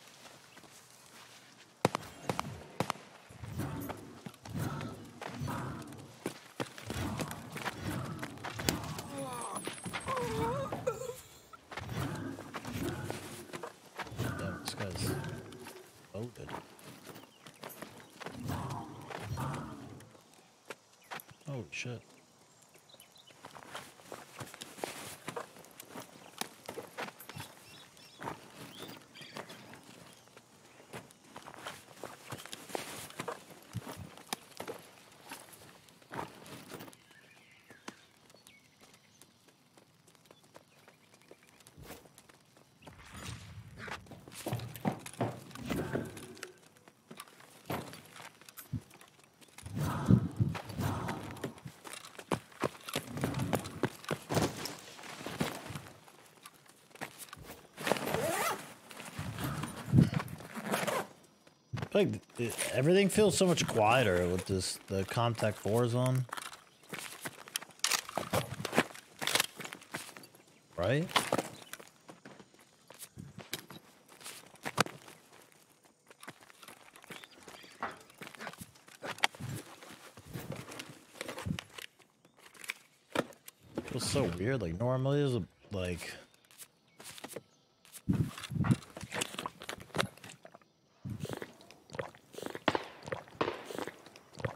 Damn, this guy's loaded. Holy shit. Like everything feels so much quieter with the Contact 4s on. Right? Feels so weird. Like normally there's like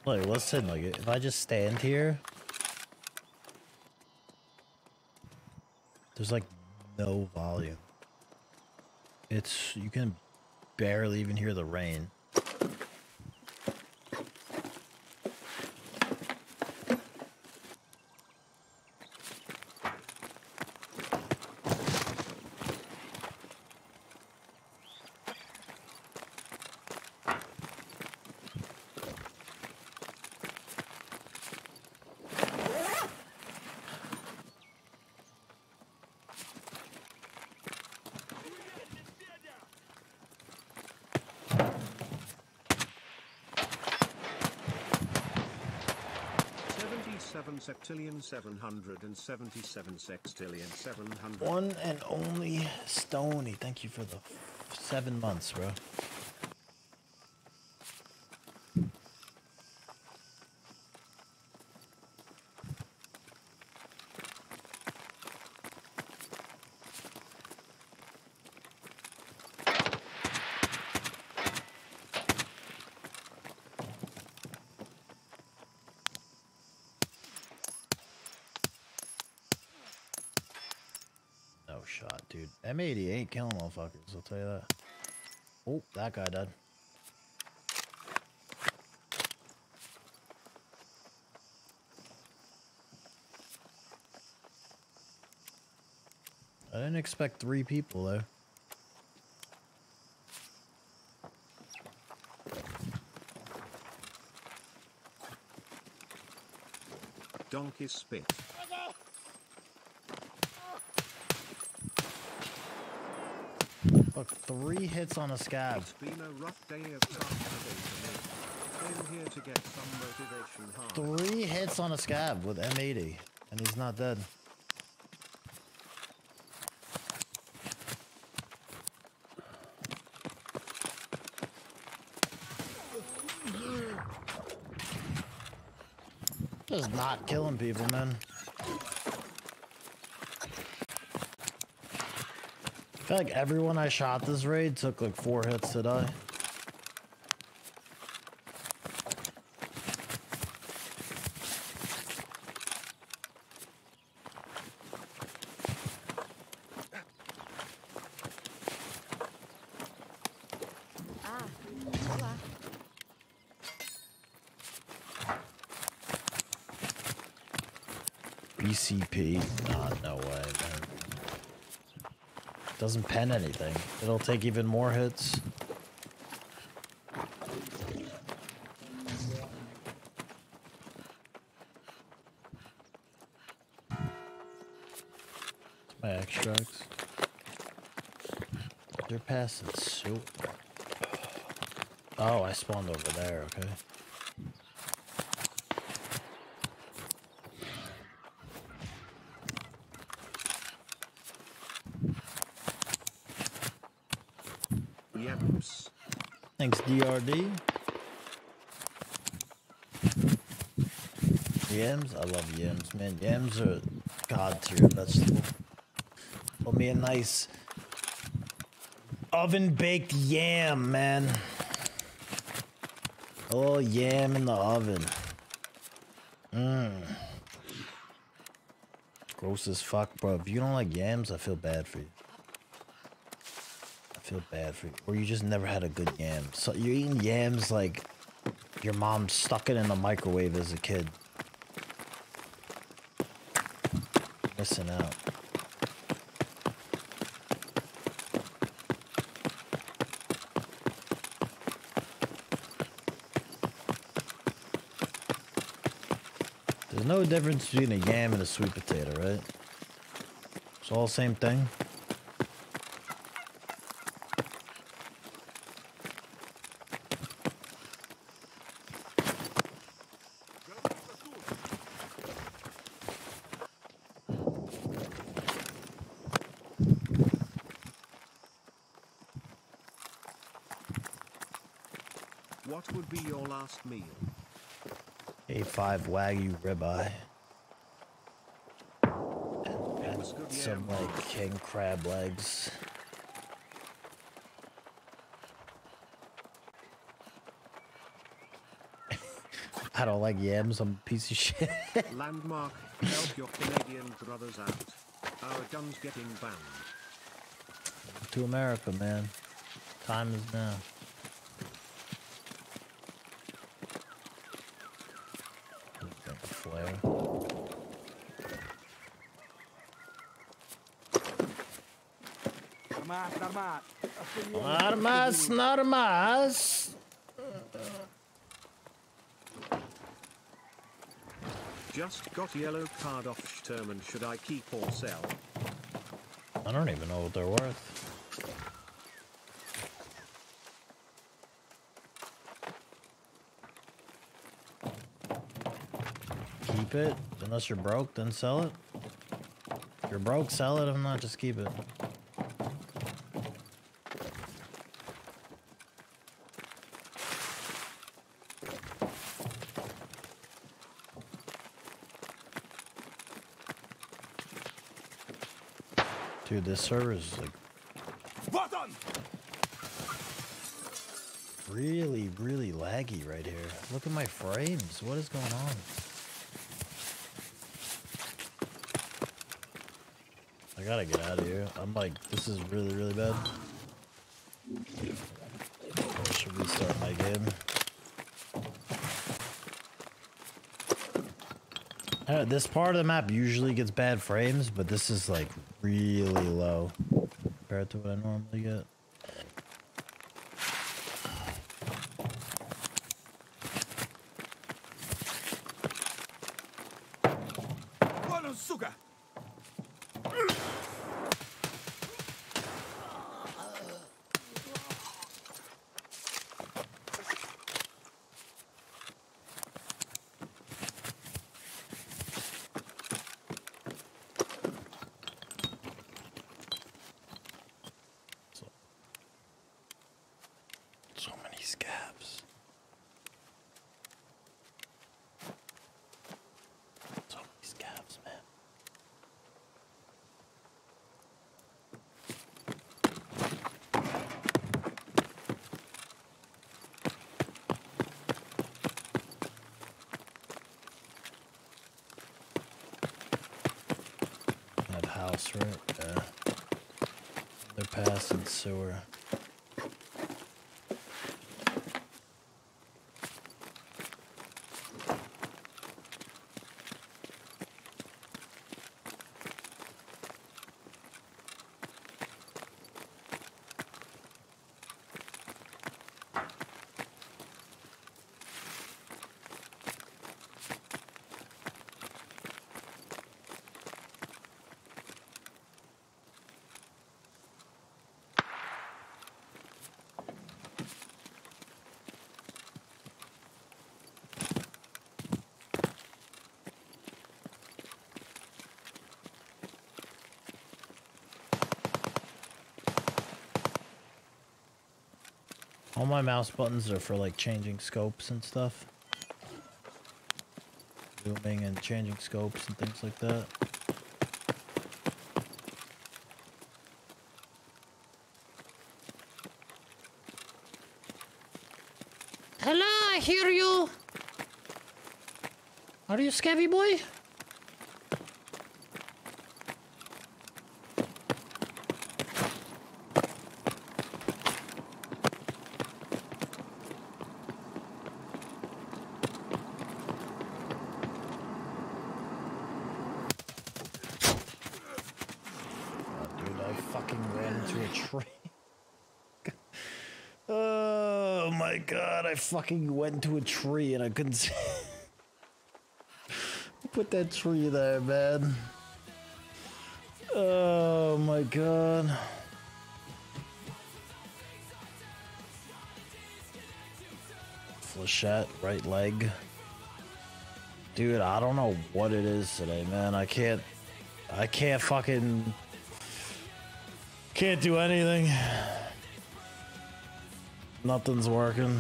Like, listen, like, if I just stand here, there's like no volume. You can barely even hear the rain. Septillion 777 sextillion 700. One and only Stony. Thank you for the 7 months, bro. No shot, dude. M80 ain't killing motherfuckers, I'll tell you that. Oh, that guy died. I didn't expect 3 people though. Donkey spit. Look, 3 hits on a scab. It's been a rough day of today for me. Came here to get some motivation high. 3 hits on a scab with M80, and he's not dead. Just not killing people, man. I feel like everyone I shot this raid took like 4 hits to die. Hola. BCP? Nah, no way, man. Doesn't pen anything. It'll take even more hits. My extracts. They're passing soup. Oh, I spawned over there, okay. Yems. Thanks, DRD. Yams? I love yams, man. Yams are god tier vegetable. Put me a nice oven baked yam, man. A little yam in the oven. Gross as fuck, bro. If you don't like yams, I feel bad for you. I feel bad for you. Or you just never had a good yam. So you're eating yams like your mom stuck it in the microwave as a kid. Missing out. There's no difference between a yam and a sweet potato, right? It's all the same thing. What would be your last meal? A5 Wagyu ribeye. And That's good some yam. like king crab legs. I don't like yams. I'm a piece of shit. Landmark, help your Canadian brothers out. Our gun's getting banned. To America, man. Time is now. Flare. Armas, armas. Just got yellow card off Sturman. Should I keep or sell? I don't even know what they're worth. Keep it. Unless you're broke, then sell it. If you're broke, sell it. If not, just keep it. Dude, this server is like really, really laggy right here. Look at my frames. What is going on? I gotta get out of here. I'm like, this is really, really bad. I should restart my game. This part of the map usually gets bad frames, but this is like really low compared to what I normally get. So many scabs. So many scabs, man. That house right there. They're passing sewer. All my mouse buttons are for like changing scopes and stuff. Zooming and changing scopes and things like that. Hello, I hear you. Are you Scabby Boy? Oh my god, I fucking went into a tree and I couldn't see. Put that tree there, man. Oh my god. Flechette, right leg. Dude, I don't know what it is today, man. I can't fucking... Can't do anything. Nothing's working.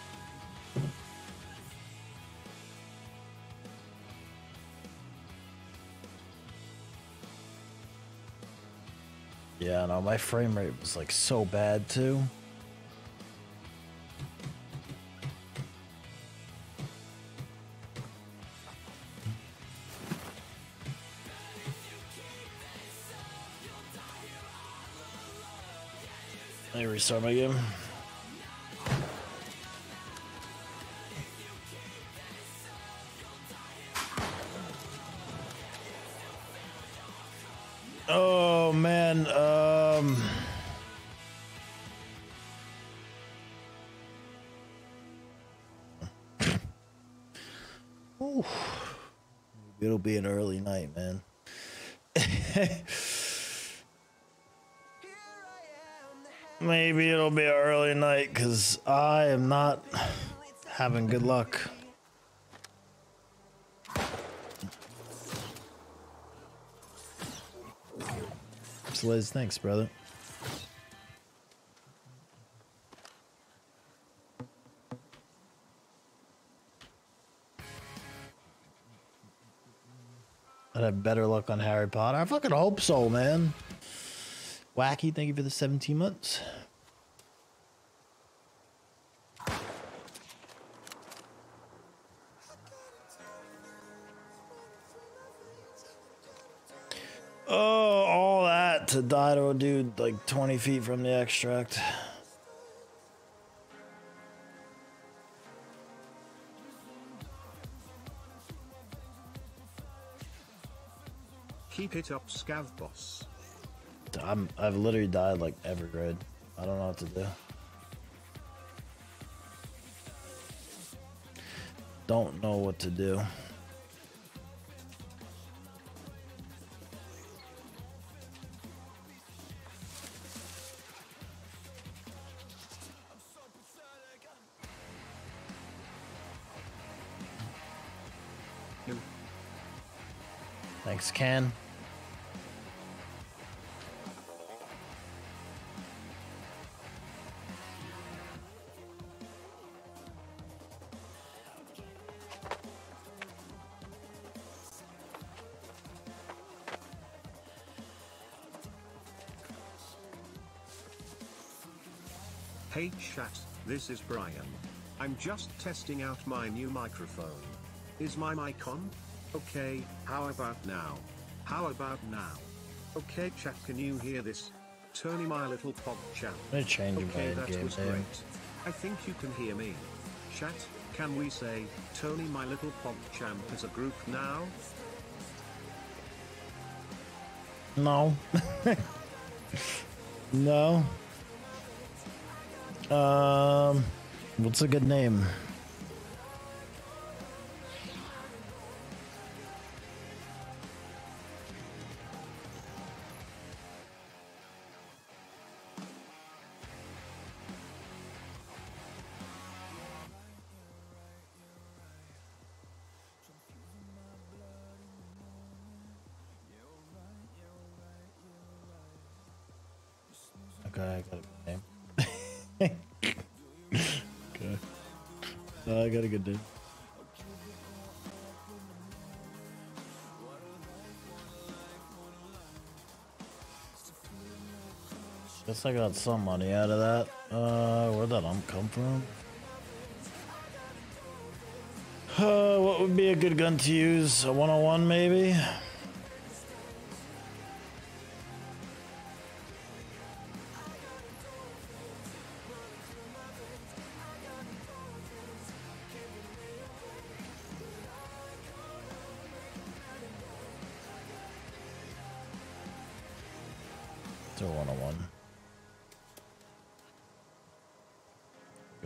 Yeah, no, my frame rate was like so bad too. Let me restart my game. Oh man, Ooh. It'll be an early night, man. Maybe it'll be an early night because I am not having good luck. Liz, thanks, brother. I'd have better luck on Harry Potter. I fucking hope so, man. Wacky, thank you for the 17 months. Oh, all that to die to a dude like 20 feet from the extract. Keep it up, Scav boss. I've literally died like every raid. I don't know what to do. Don't know what to do. Thanks, Ken. Hey chat, this is Brian. I'm just testing out my new microphone. Is my mic on? Okay, how about now? How about now? Okay chat, can you hear this? Tony my little pop champ. I'm changing Okay, my that game was name. great. I think you can hear me. Chat, can we say Tony my little pop champ as a group now? No. No. What's a good name? Okay, I got a good name. Okay. I got a good name. Guess I got some money out of that. Where'd that come from? What would be a good gun to use? A 101 maybe? It's a 101. Good.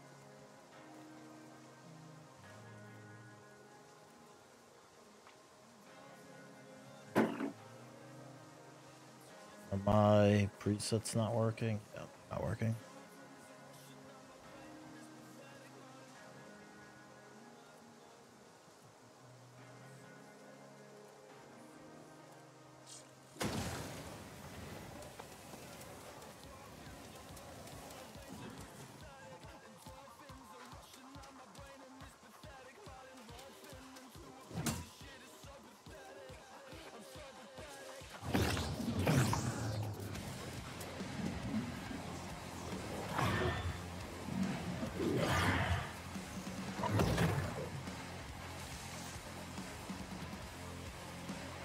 Are my presets not working? Yeah, not working.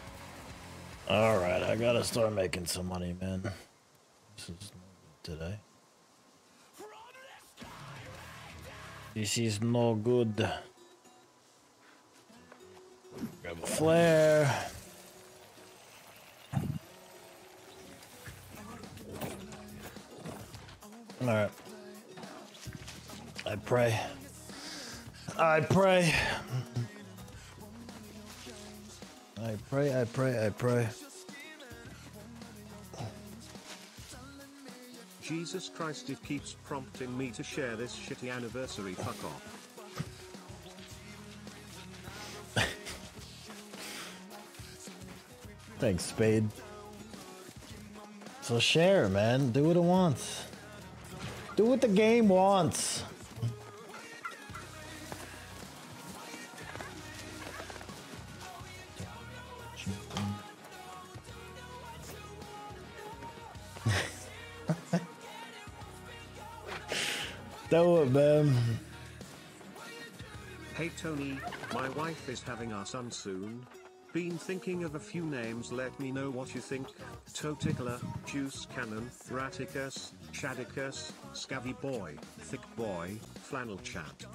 All right, I gotta start making some money, man. This is today. This is no good. Grab a flare. Alright. I pray. I pray. I pray, I pray, I pray. Jesus Christ, it keeps prompting me to share this shitty anniversary. Fuck off. Thanks, Spade. So share, man. Do what it wants. Do what the game wants. Do it, man. Hey Tony, my wife is having our son soon. Been thinking of a few names, let me know what you think. Toticola, Juice Cannon, Raticus, Shadicus, Scabby Boy, Thick Boy, Flannel Chat.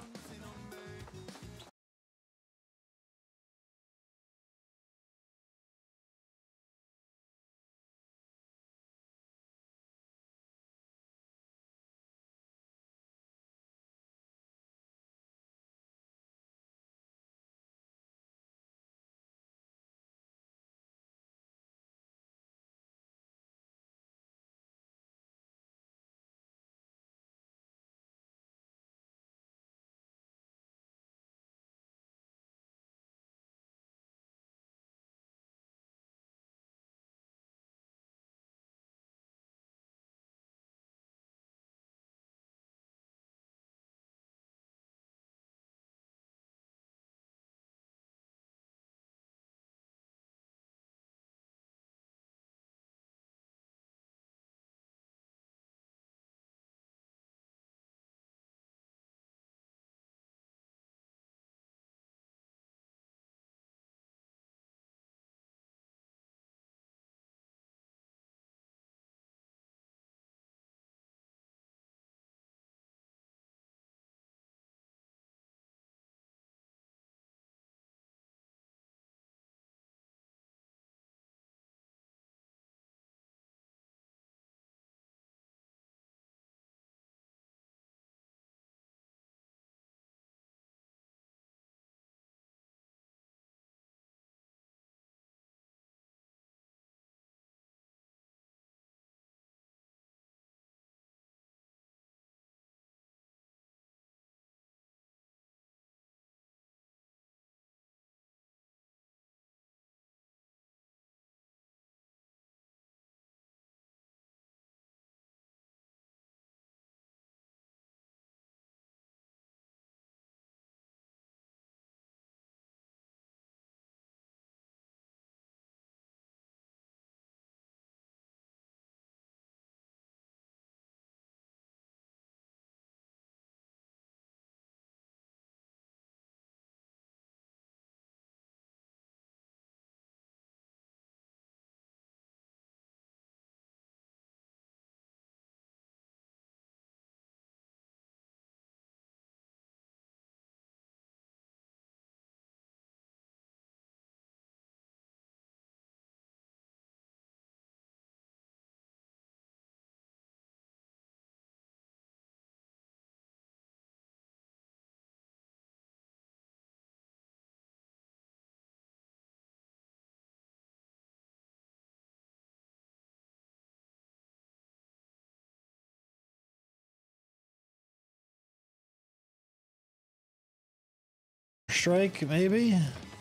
Strike, maybe?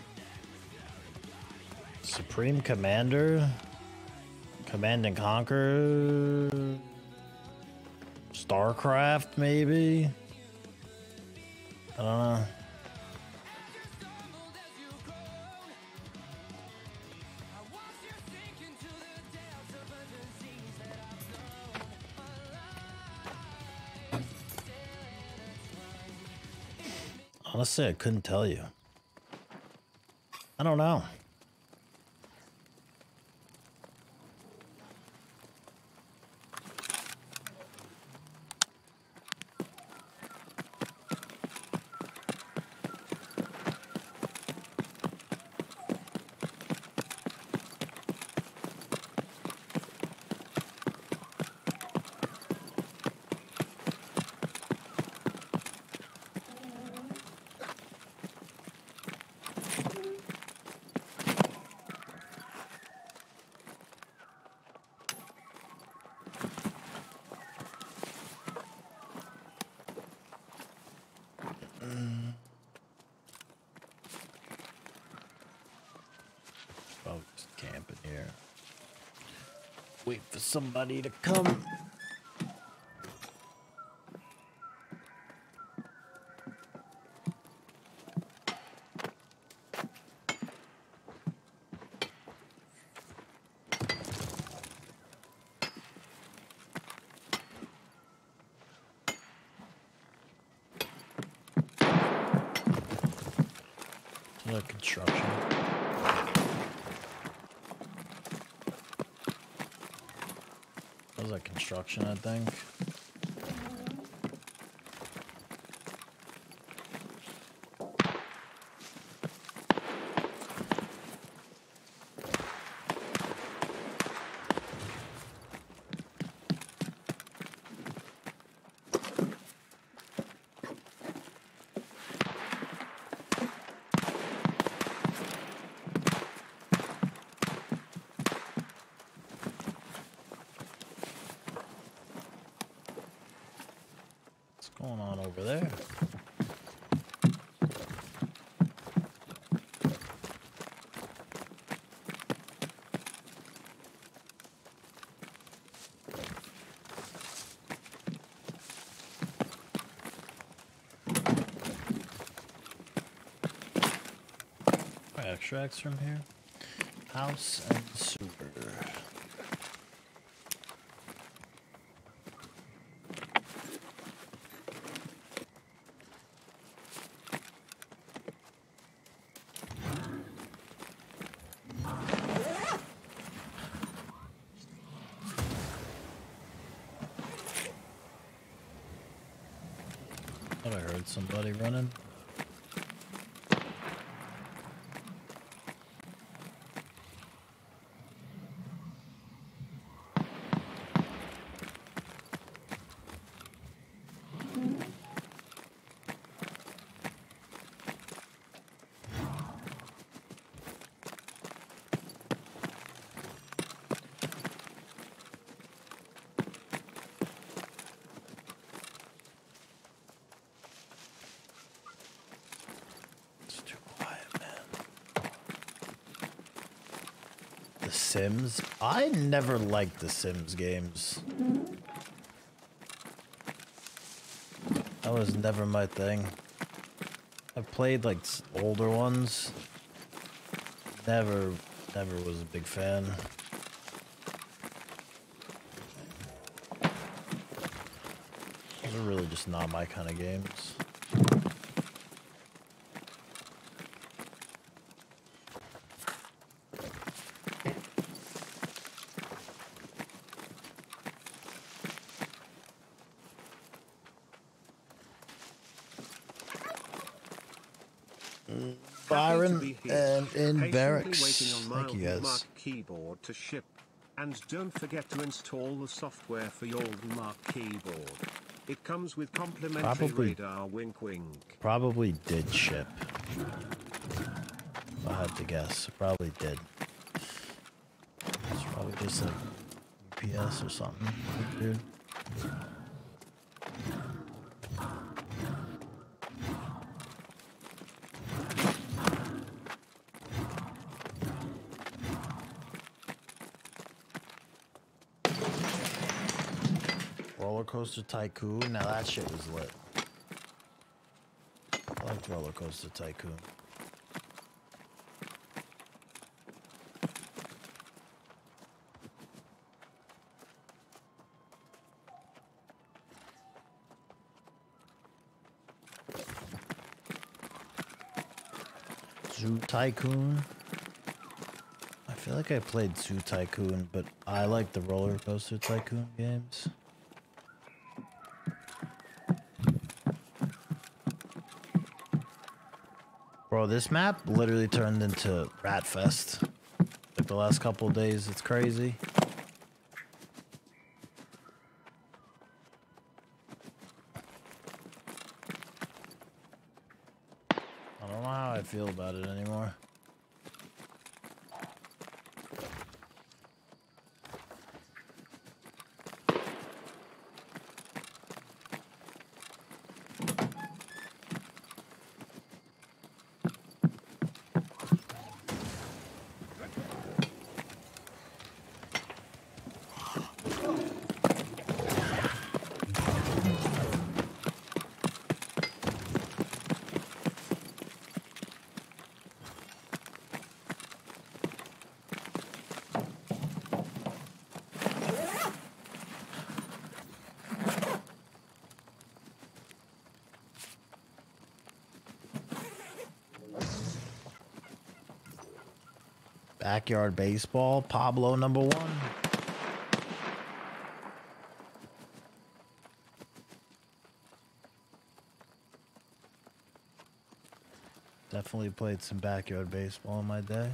Supreme Commander? Command and Conquer? StarCraft, maybe? I don't know. Honestly, I couldn't tell you. I don't know. here. Wait for somebody to come. Construction. Was that construction, I think? Going on over there? Extracts from here. House and sewer. Thought I heard somebody running. Sims? I never liked the Sims games. That was never my thing. I played like older ones. Never was a big fan. Those are really just not my kind of games. Byron and in barracks. Thank you guys. Keyboard to ship, and don't forget to install the software for your Mark keyboard. It comes with complimentary radar. Wink, wink. Probably did ship. If I had to guess, it probably did. It's probably just like UPS or something, dude. Roller Coaster Tycoon. Now that shit was lit. I liked Roller Coaster Tycoon. Zoo Tycoon. I feel like I played Zoo Tycoon, but I like the Roller Coaster Tycoon games. Bro, this map literally turned into Ratfest. Like the last couple of days, it's crazy. I don't know how I feel about it anymore. Backyard baseball, Pablo #1. Definitely played some backyard baseball in my day.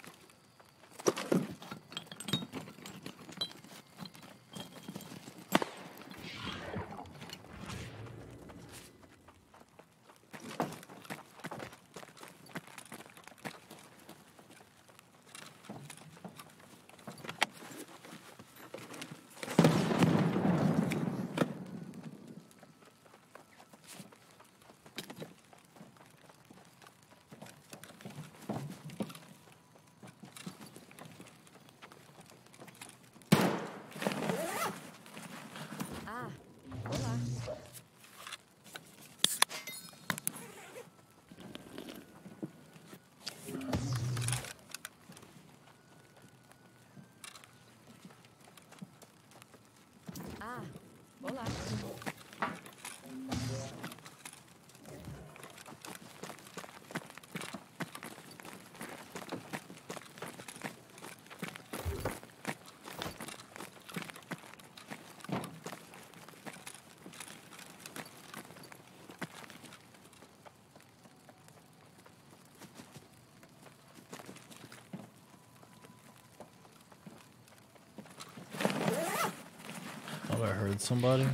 Oh, I heard somebody.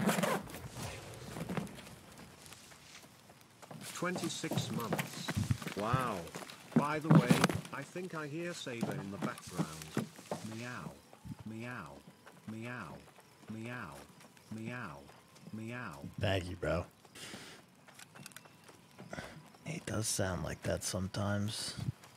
26 months. Wow. By the way, I think I hear Saber in the background. Meow. Meow. Meow. Meow. Meow. Meow. Thank you, bro. It does sound like that sometimes.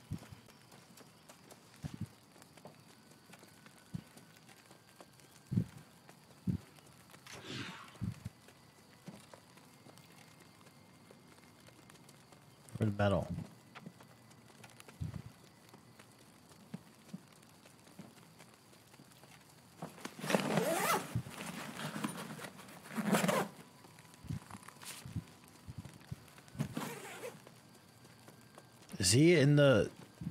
Red metal. Is he in the...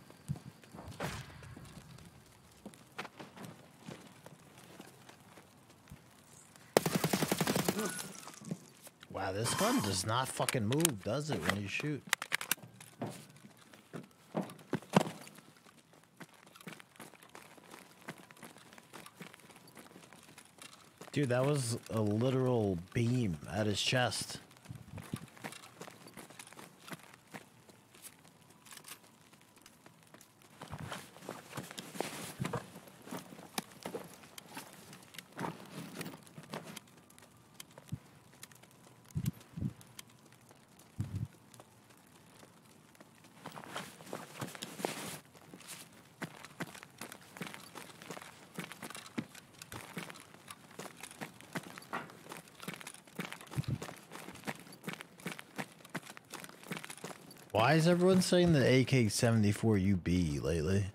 Wow, this gun does not fucking move, does it, when you shoot? Dude, that was a literal beam at his chest. Why is everyone saying the AK-74 UB lately?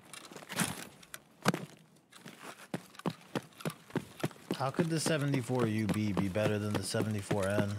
How could the 74 UB be better than the 74N?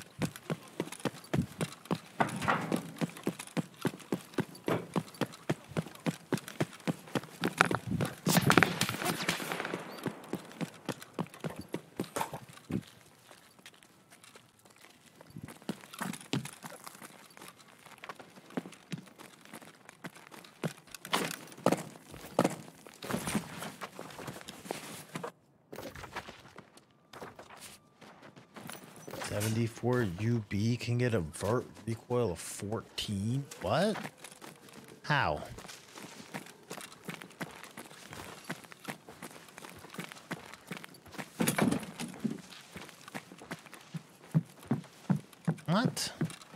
UB can get a vert recoil of 14? What? How? What?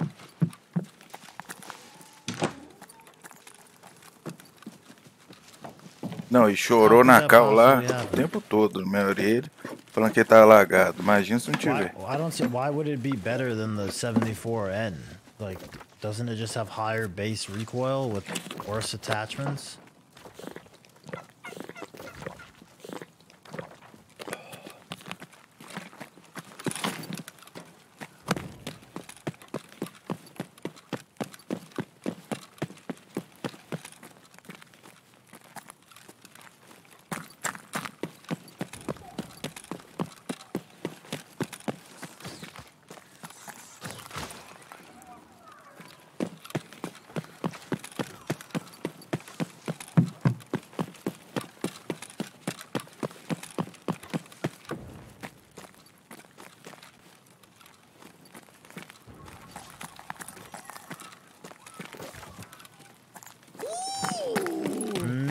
Não, e chorou na cal lá o tempo todo, na minha orelha, falando que ele tava lagado. Imagina se não tiver. I don't see why would it be better than the 74N? Like, doesn't it just have higher base recoil with worse attachments?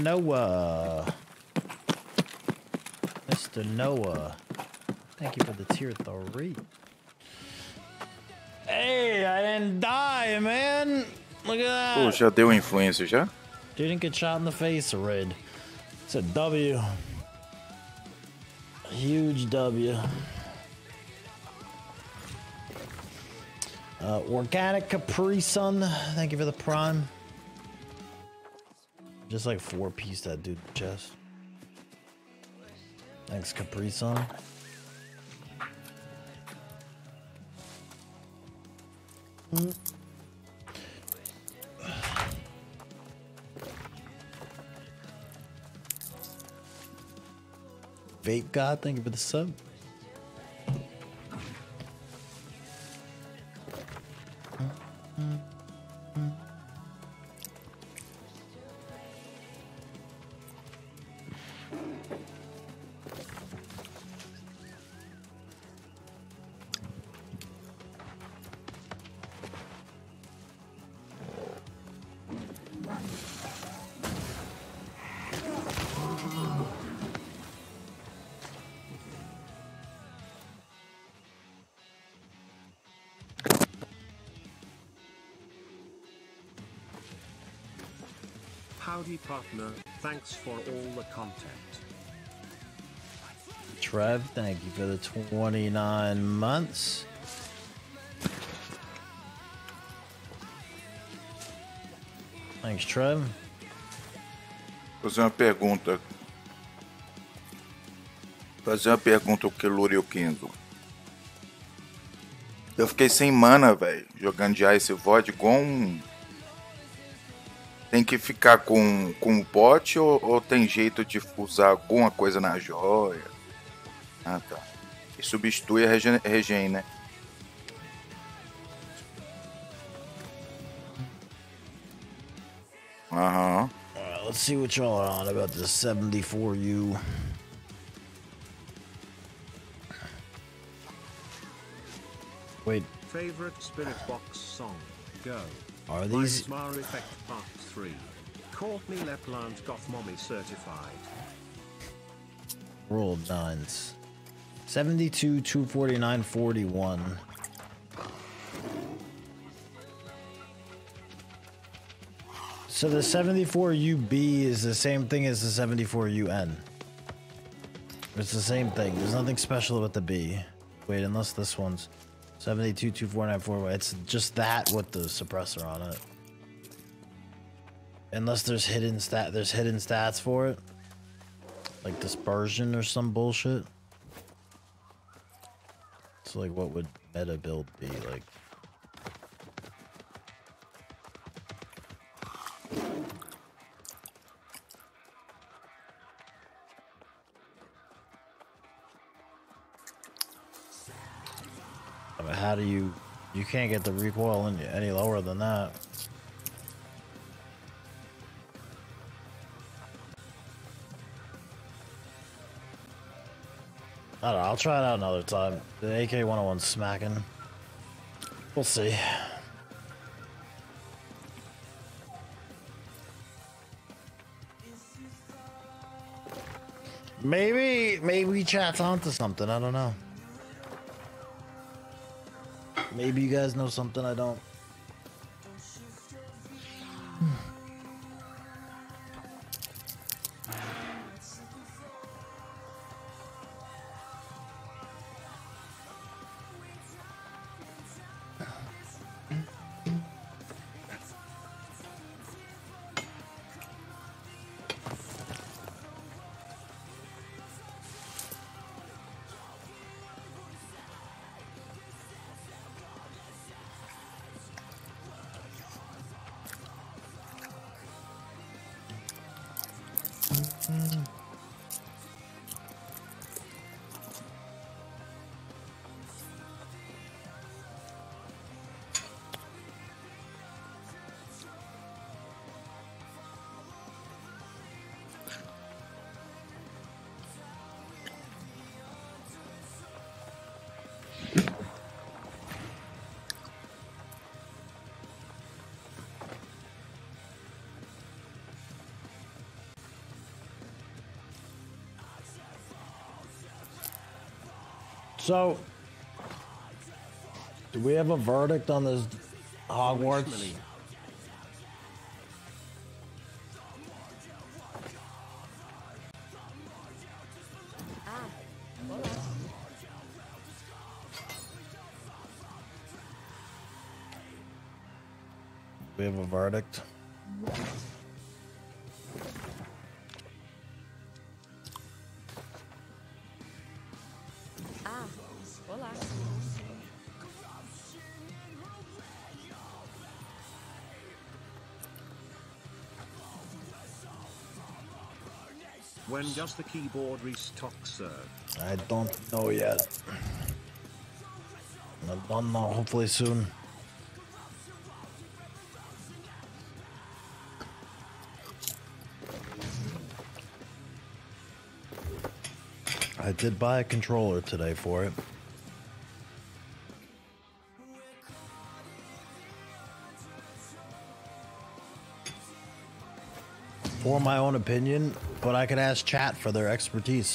Noah. Mr. Noah. Thank you for the tier 3. Hey, I didn't die, man. Look at that. Pô, já deu influência já? Didn't get shot in the face, Red. It's a W. A huge W. Organic Capri Sun. Thank you for the prime. Just like 4-piece that dude chest. Thanks, Capri Sun. Vape God, thank you for the sub. Howdy partner, thanks for all the content. Trev, thank you for the 29 months. Thanks, Trev. Fazer uma pergunta. Ao Keluri e o Kenzo. Eu fiquei sem mana, velho, jogando de Ice Void igual um... Tem que ficar com o bot ou tem jeito de usar alguma coisa na joia? Ah, tá. E substitui a regen, né? Aham. Alright, let's see what y'all are on about this 74U. Wait, Favorite Spirit Box song? Go. are these... Mar Effect Part 3. Courtney Lepland Goth Mommy certified. Rolled nines. 72, 249, 41. So the 74UB is the same thing as the 74UN. It's the same thing. There's nothing special about the B. Wait, unless this one's 72, 2494. It's just that with the suppressor on it. Unless there's hidden stats for it. Like dispersion or some bullshit. So like what would meta build be like? I mean, how do you can't get the recoil any lower than that. I don't know, I'll try it out another time. The AK-101's smacking. We'll see. Maybe chat's onto something, I don't know. Maybe you guys know something I don't. So, do we have a verdict on this Hogwarts? We have a verdict. Olá. When does the keyboard restock, sir? I don't know yet. I don't know. Hopefully soon. I did buy a controller today for it. For my own opinion, but I could ask chat for their expertise.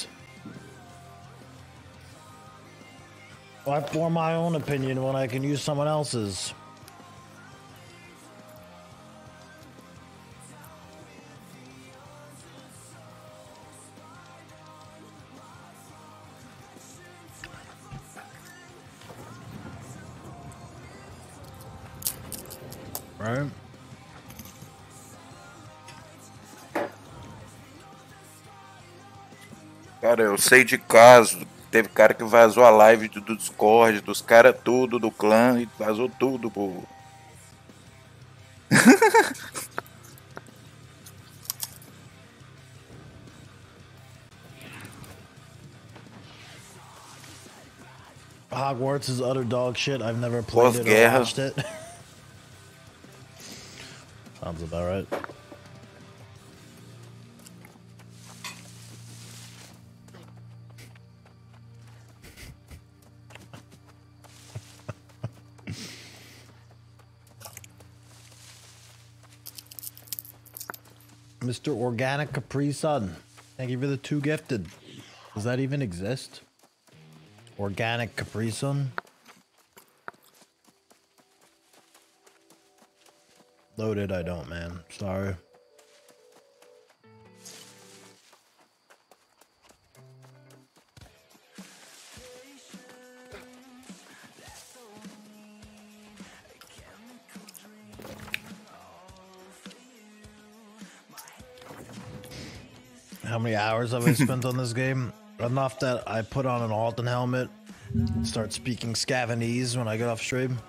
Why for my own opinion when I can use someone else's? Right? Cara, eu sei de caso. Teve cara que vazou a live do Discord, dos caras tudo do clã e vazou tudo, pô. Hogwarts is utter dog shit. I've never played it or watched it. Sounds about right. Mr. Organic Capri Sun, thank you for the 2 gifted. Does that even exist? Organic Capri Sun? Loaded, I don't, man. Sorry. How many hours have I spent on this game? Enough that I put on an Alton helmet and start speaking Scavanese when I get off stream.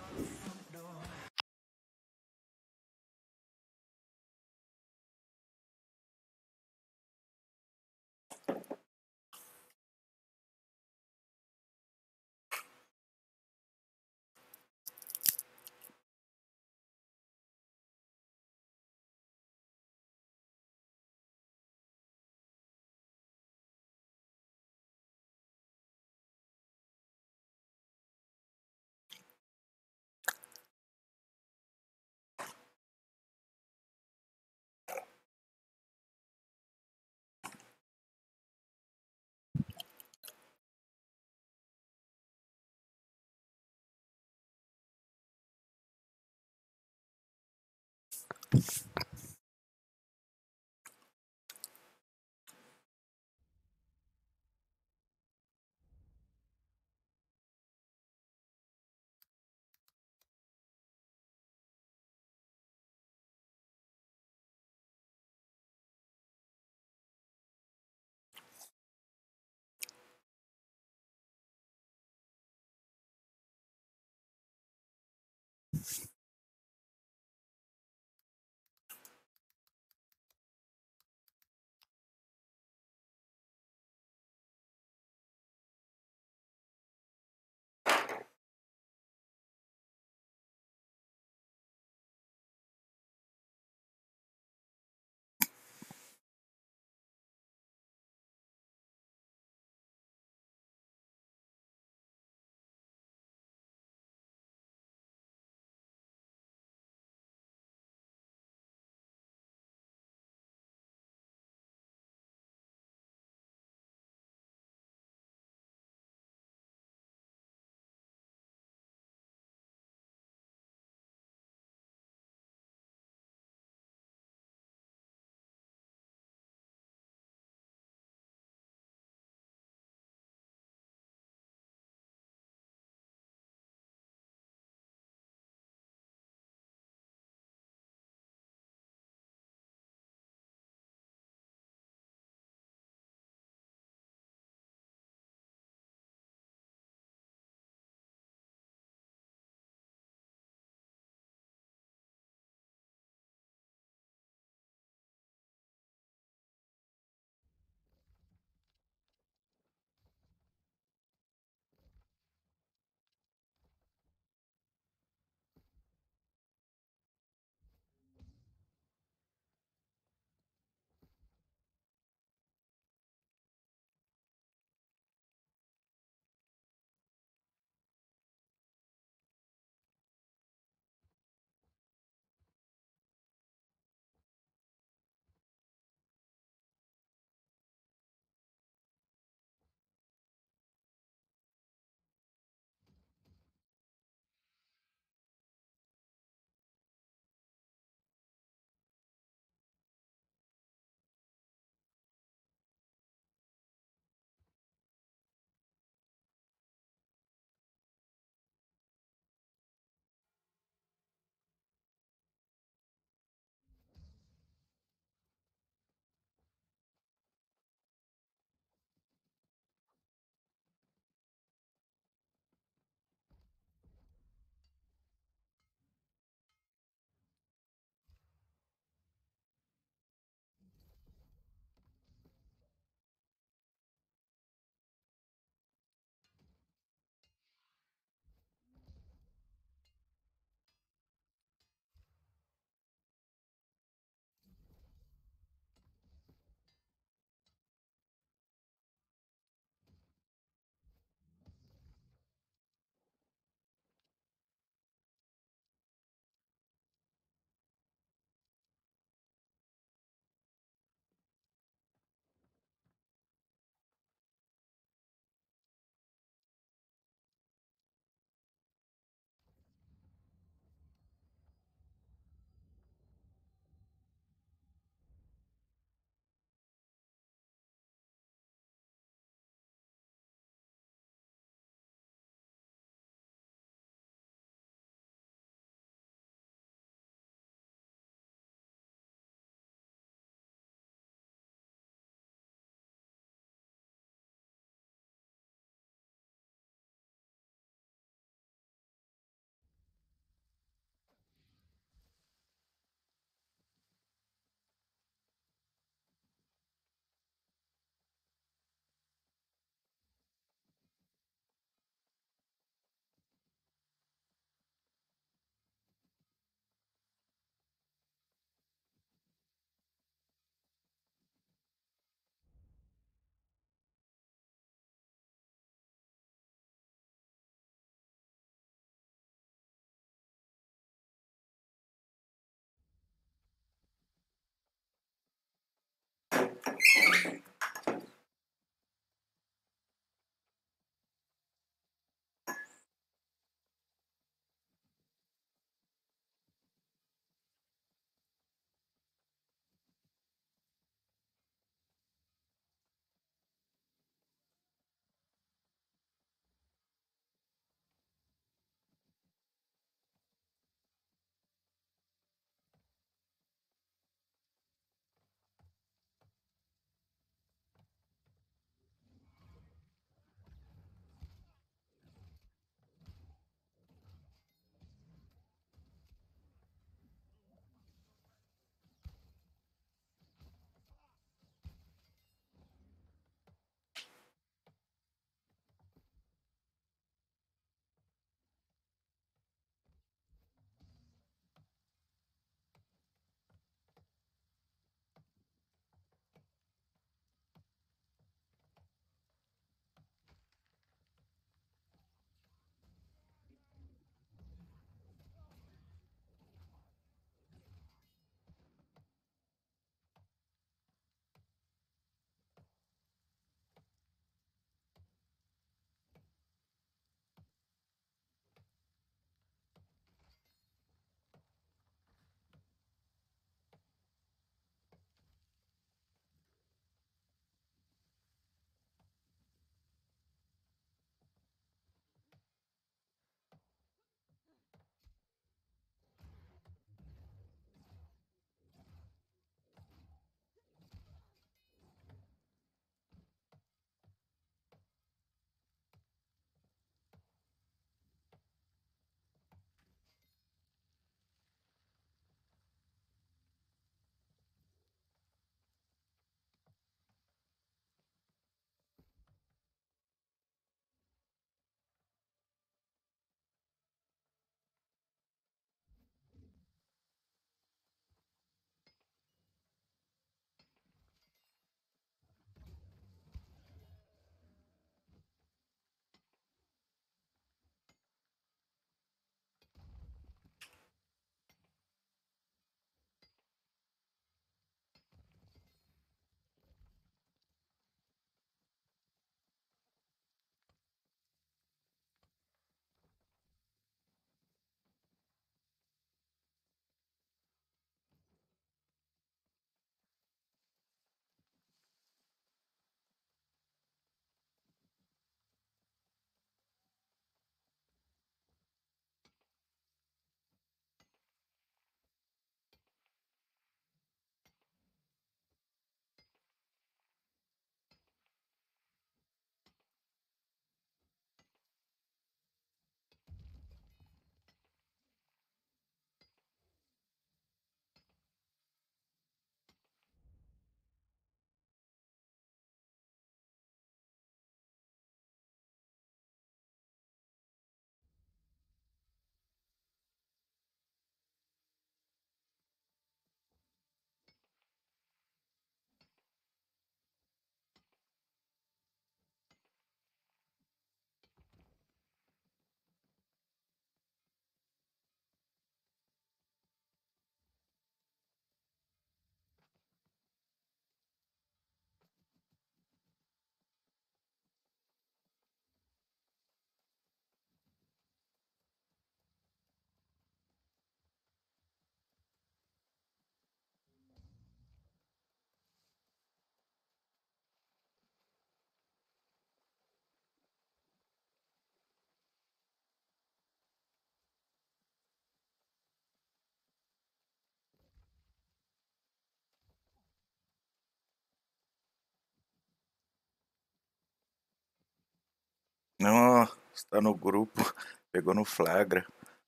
Não, está no grupo. Pegou no flagra.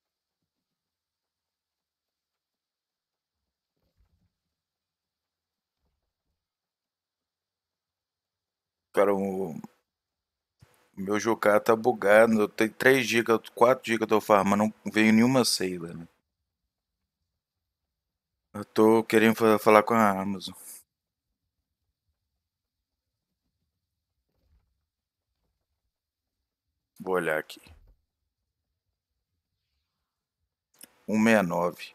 Cara, o meu Juká tá bugado. Tem 3 GB, 4 GB que eu tô farmando. Não veio nenhuma save, né? Eu tô querendo falar com a Amazon. Vou olhar aqui. 169.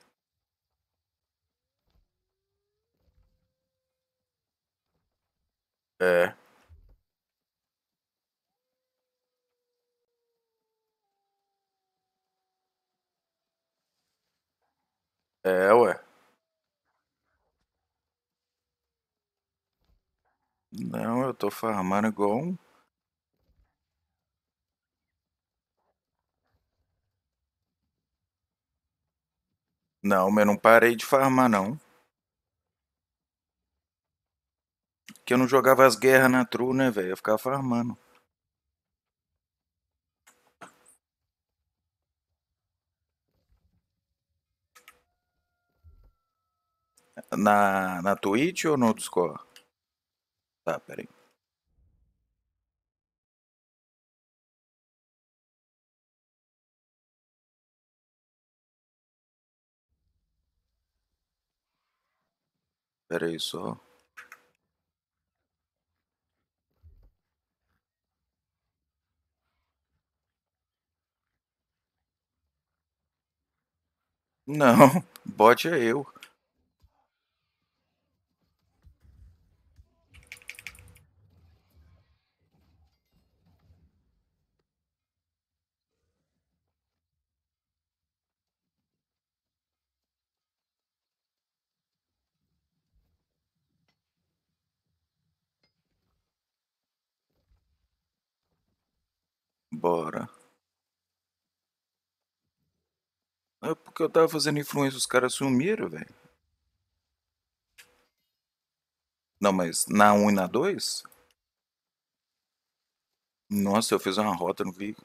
É, ué. Não, eu tô farmando igual um. Não, mas eu não parei de farmar, não. Que eu não jogava as guerras na Tru, né, velho? Eu ficava farmando. Na Twitch ou no Discord? Tá, peraí. Peraí só. Não, bot é eu. Bora. É porque eu tava fazendo influência, os caras sumiram, velho. Não, mas na um e na 2? Nossa, eu fiz uma rota, não vi.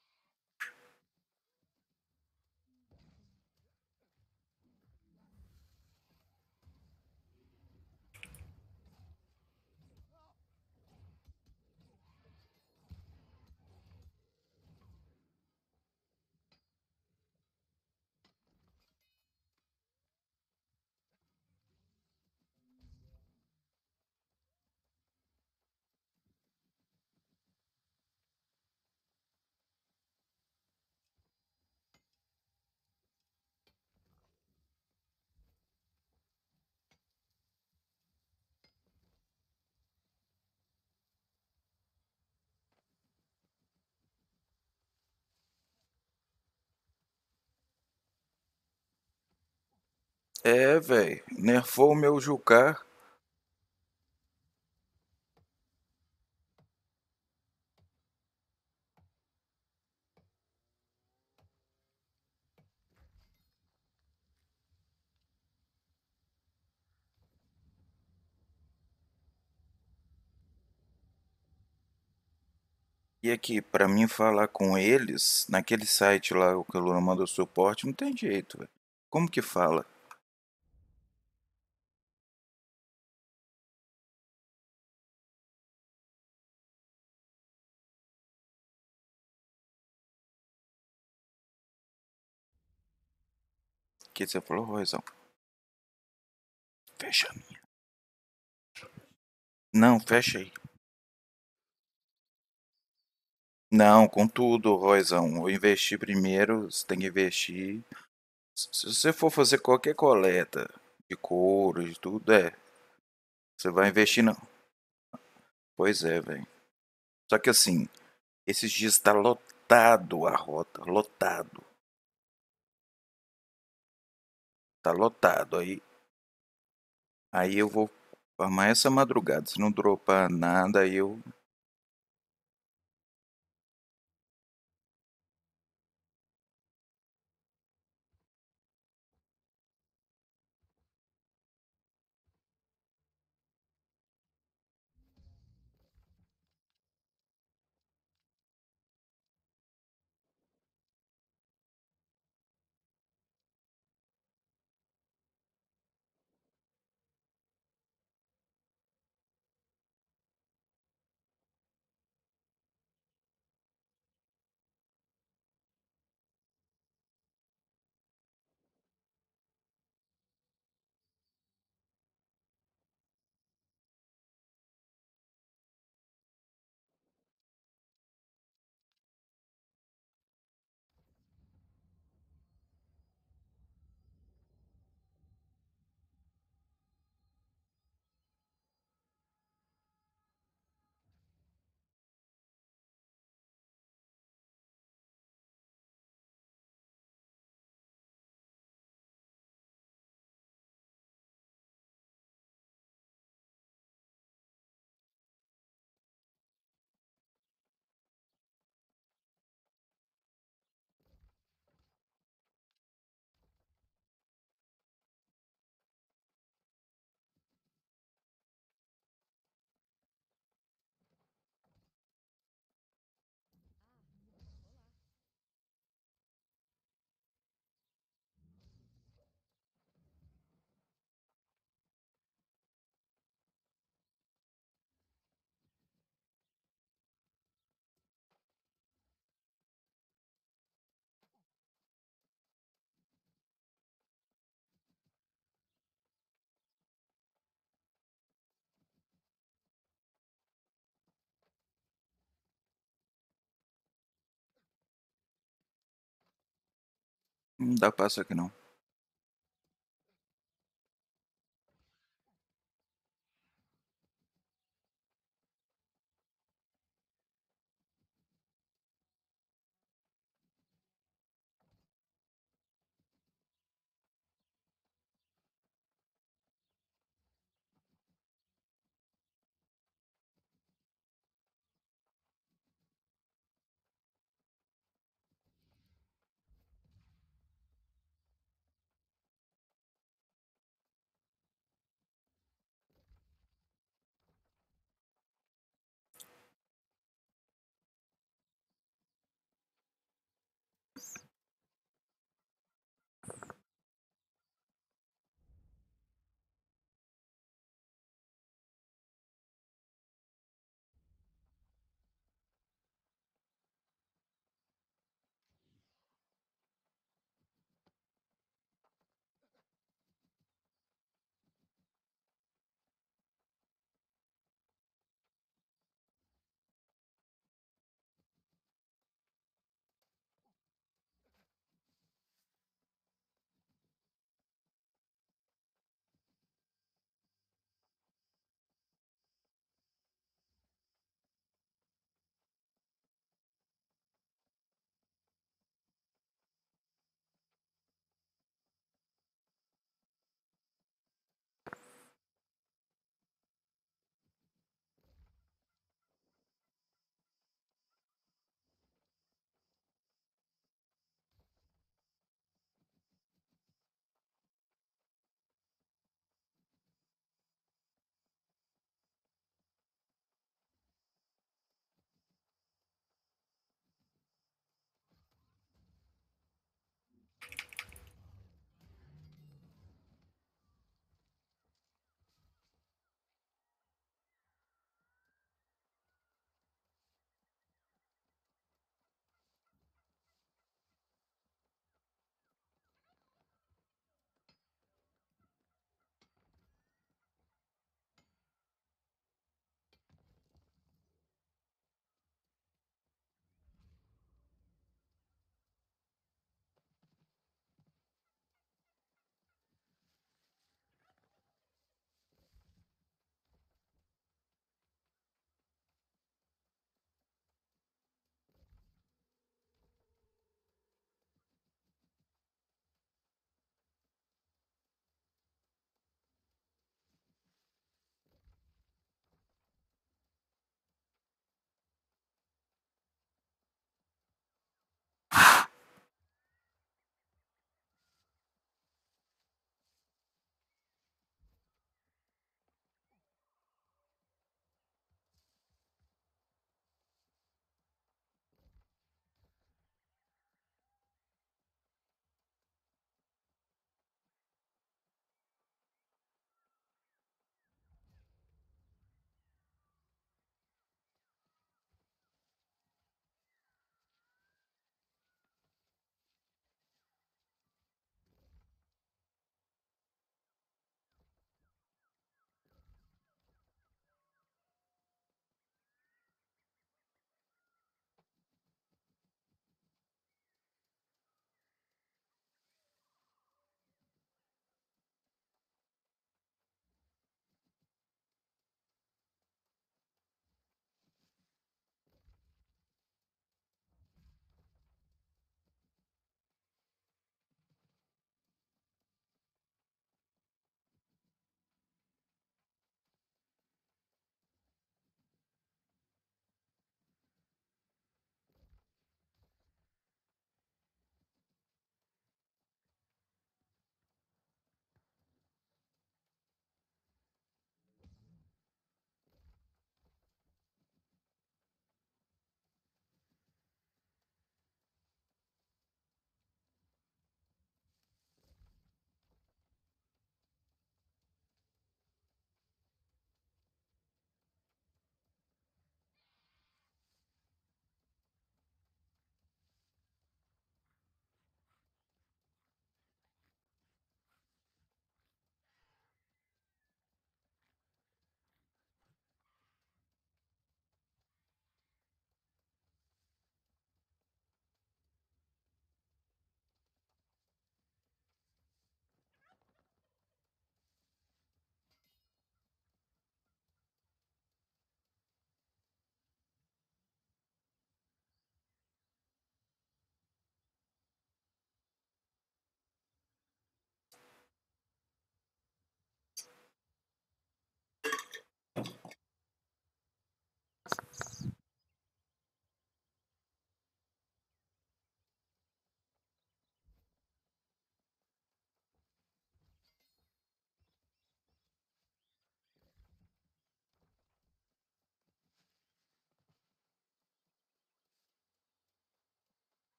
É, velho. Nerfou o meu Jucar. E aqui, pra mim falar com eles, naquele site lá o que o Lula mandou suporte, não tem jeito, velho. Como que fala? O que você falou, Roizão? Fecha a minha. Não, fecha aí. Não, com tudo, Roizão. Eu investi primeiro, você tem que investir. Se você for fazer qualquer coleta de couro, de tudo, você vai investir não. Pois é, velho. Só que assim, esses dias tá lotado a rota, lotado. Tá lotado. Aí eu vou farmar essa madrugada. Se não dropar nada, aí eu. Não dá pra passar aqui não.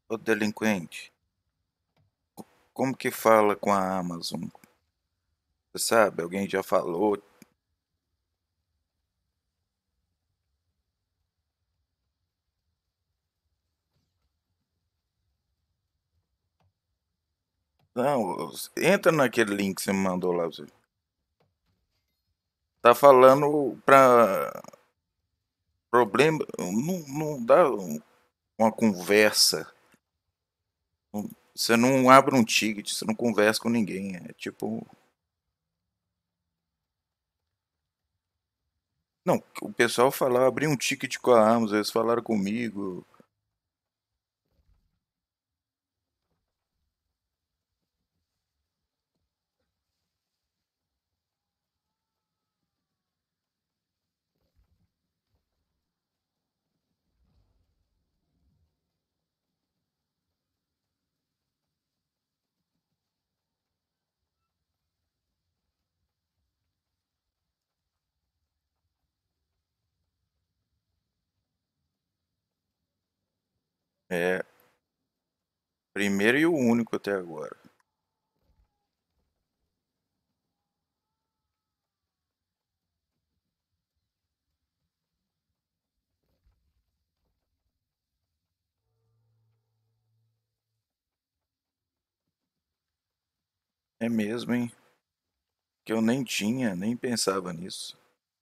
Ô delinquente, como que fala com a Amazon? Você sabe? Alguém já falou? Não, entra naquele link que você me mandou lá. Você tá falando pra problema. Não dá uma conversa. Você não abre um ticket, você não conversa com ninguém. É tipo. Não, o pessoal falava, abri um ticket com a Amazon, eles falaram comigo. É, primeiro e o único até agora. É mesmo, hein? Que eu nem tinha, nem pensava nisso.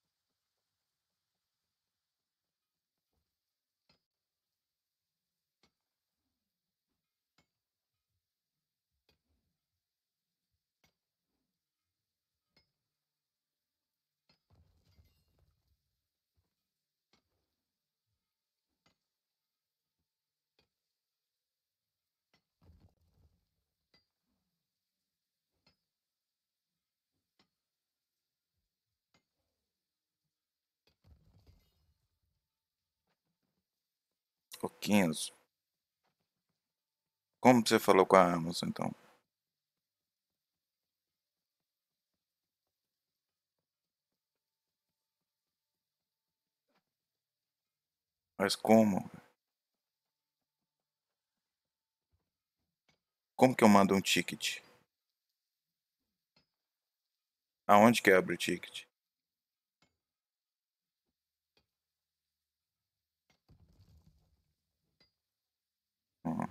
Ô, Kenzo, como você falou com a Amazon, então? Mas como? Como que eu mando um ticket? Aonde que abre o ticket? Uhum.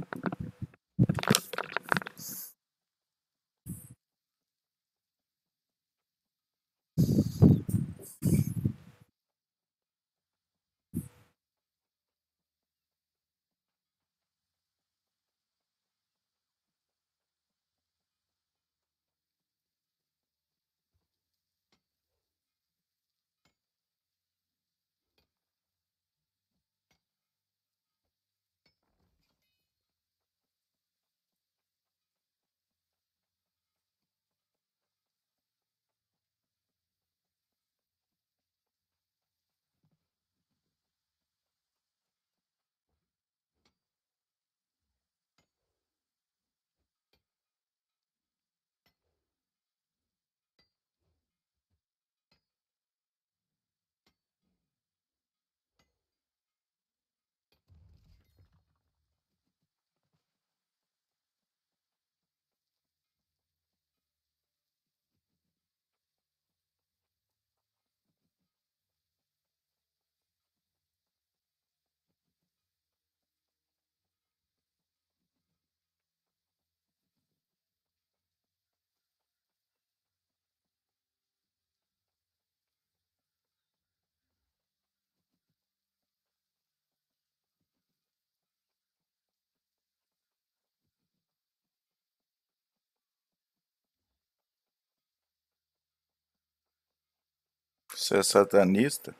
Você é satanista?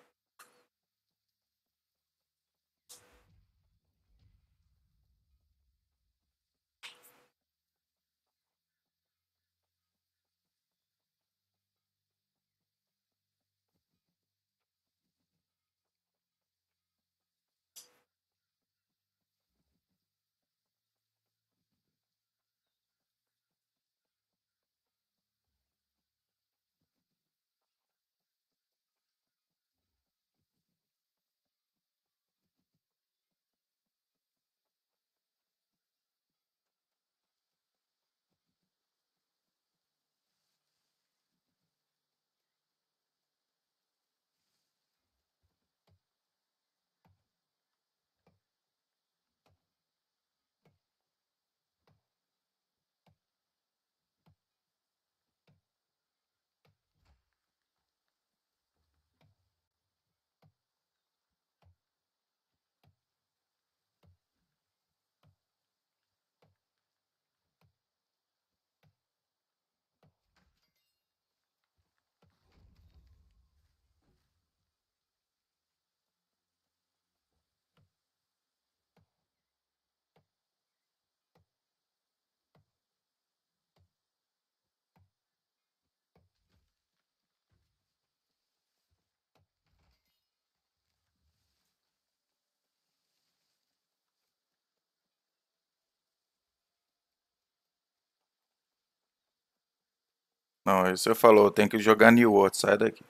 Não, aí você falou, tem que jogar New World, sai daqui.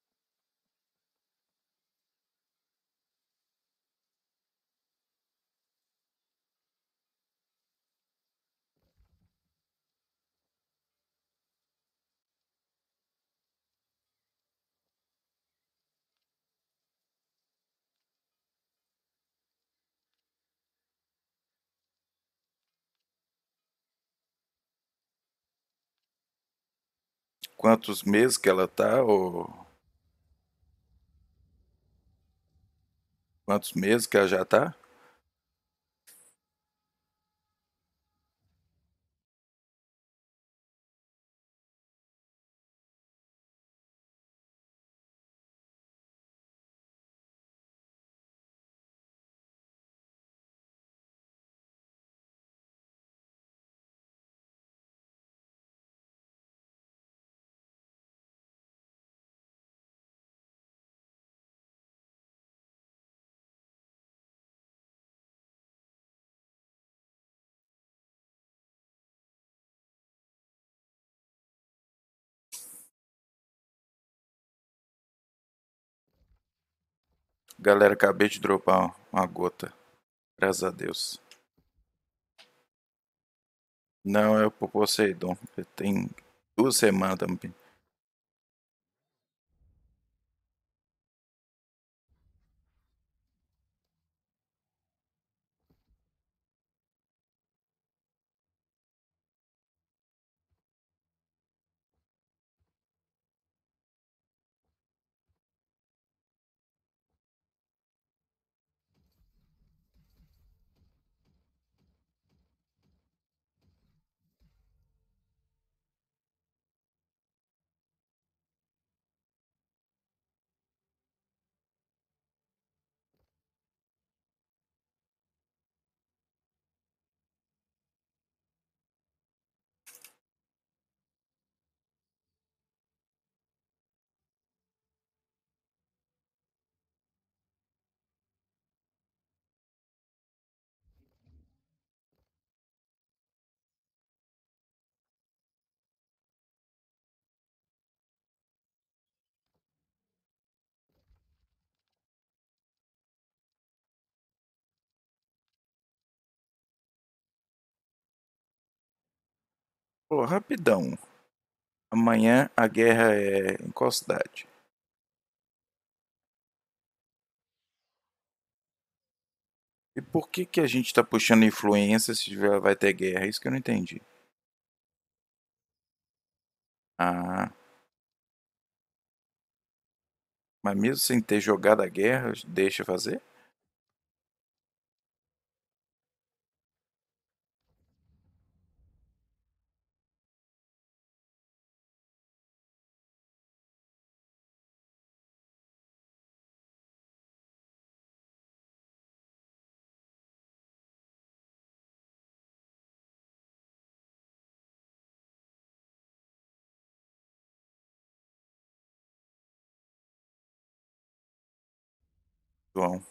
Quantos meses que ela tá, ou quantos meses que ela já tá? Galera, acabei de dropar uma gota. Graças a Deus. Não, é pro Poseidon. Tem 2 semanas também. Pô, rapidão. Amanhã a guerra é em qual cidade? E por que que a gente tá puxando influência se vai ter guerra? É isso que eu não entendi. Ah, mas mesmo sem ter jogado a guerra, deixa fazer? João,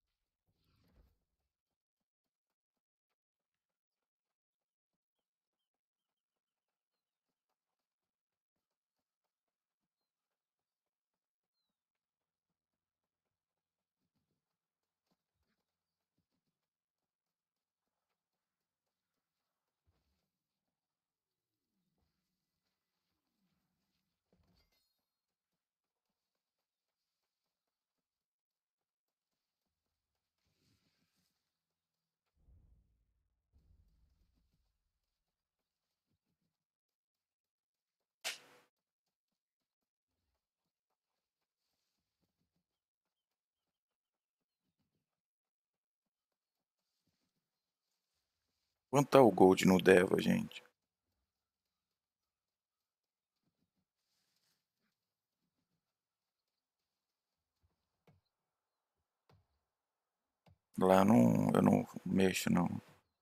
quanto tá o Gold no Deva, gente? Lá não, eu não mexo não.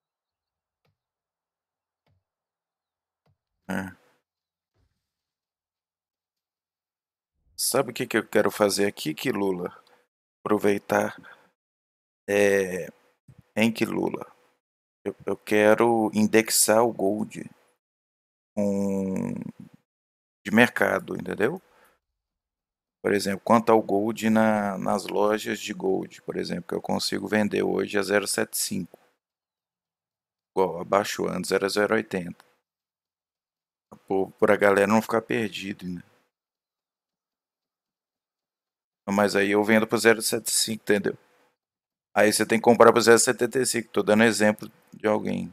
É. Sabe o que que eu quero fazer aqui, que Lula? Aproveitar em que Lula. Eu quero indexar o Gold com, de mercado, entendeu? Por exemplo, quanto ao Gold nas lojas de Gold, por exemplo, que eu consigo vender hoje a 0,75, igual abaixo antes era 0,80. Por a galera não ficar perdido, né? Mas aí eu vendo por 0,75, entendeu? Aí você tem que comprar por 0,75. Tô dando exemplo de alguém.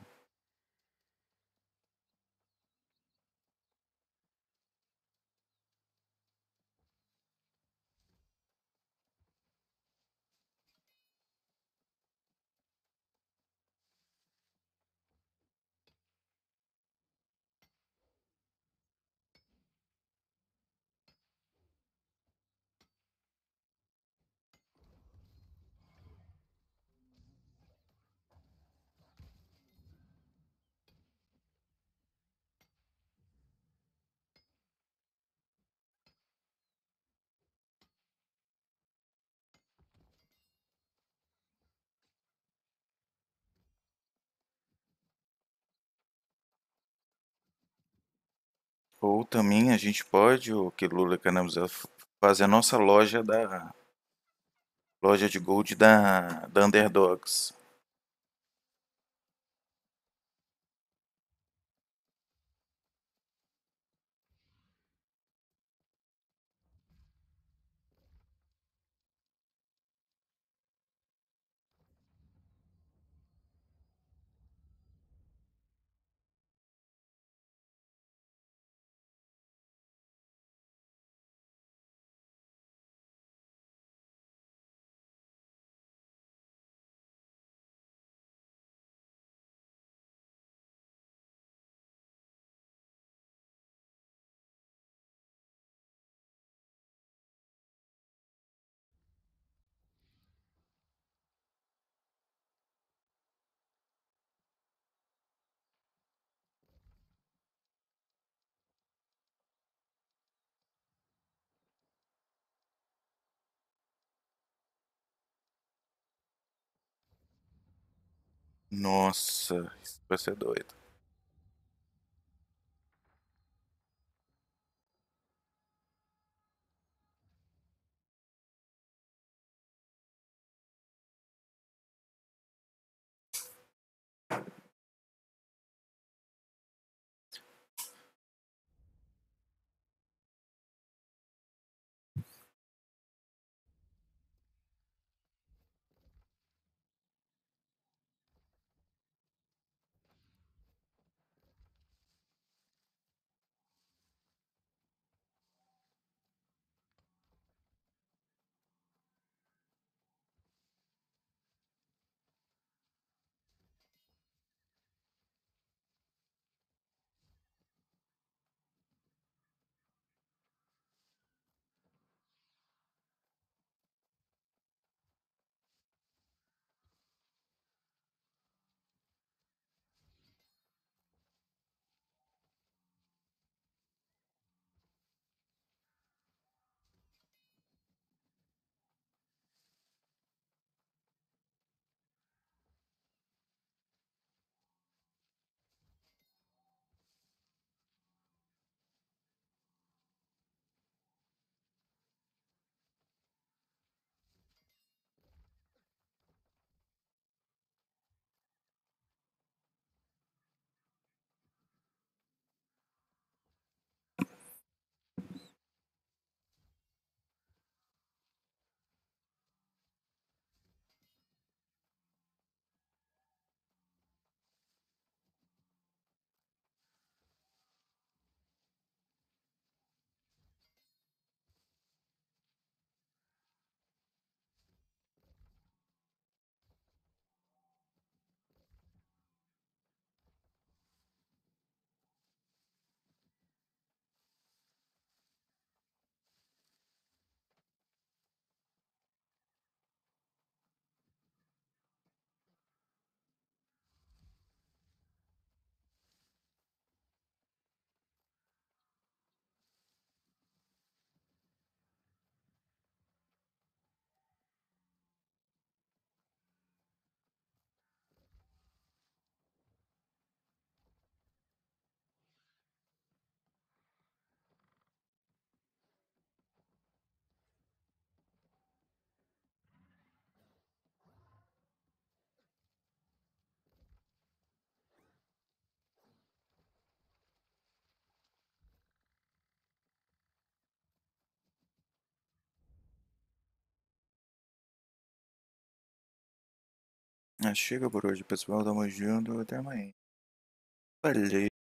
Ou também a gente pode, o que Lula Canamos, fazer a nossa loja de Gold da Underdogs. Nossa, isso vai ser doido. Chega por hoje, pessoal. Tamo junto. Até amanhã. Valeu.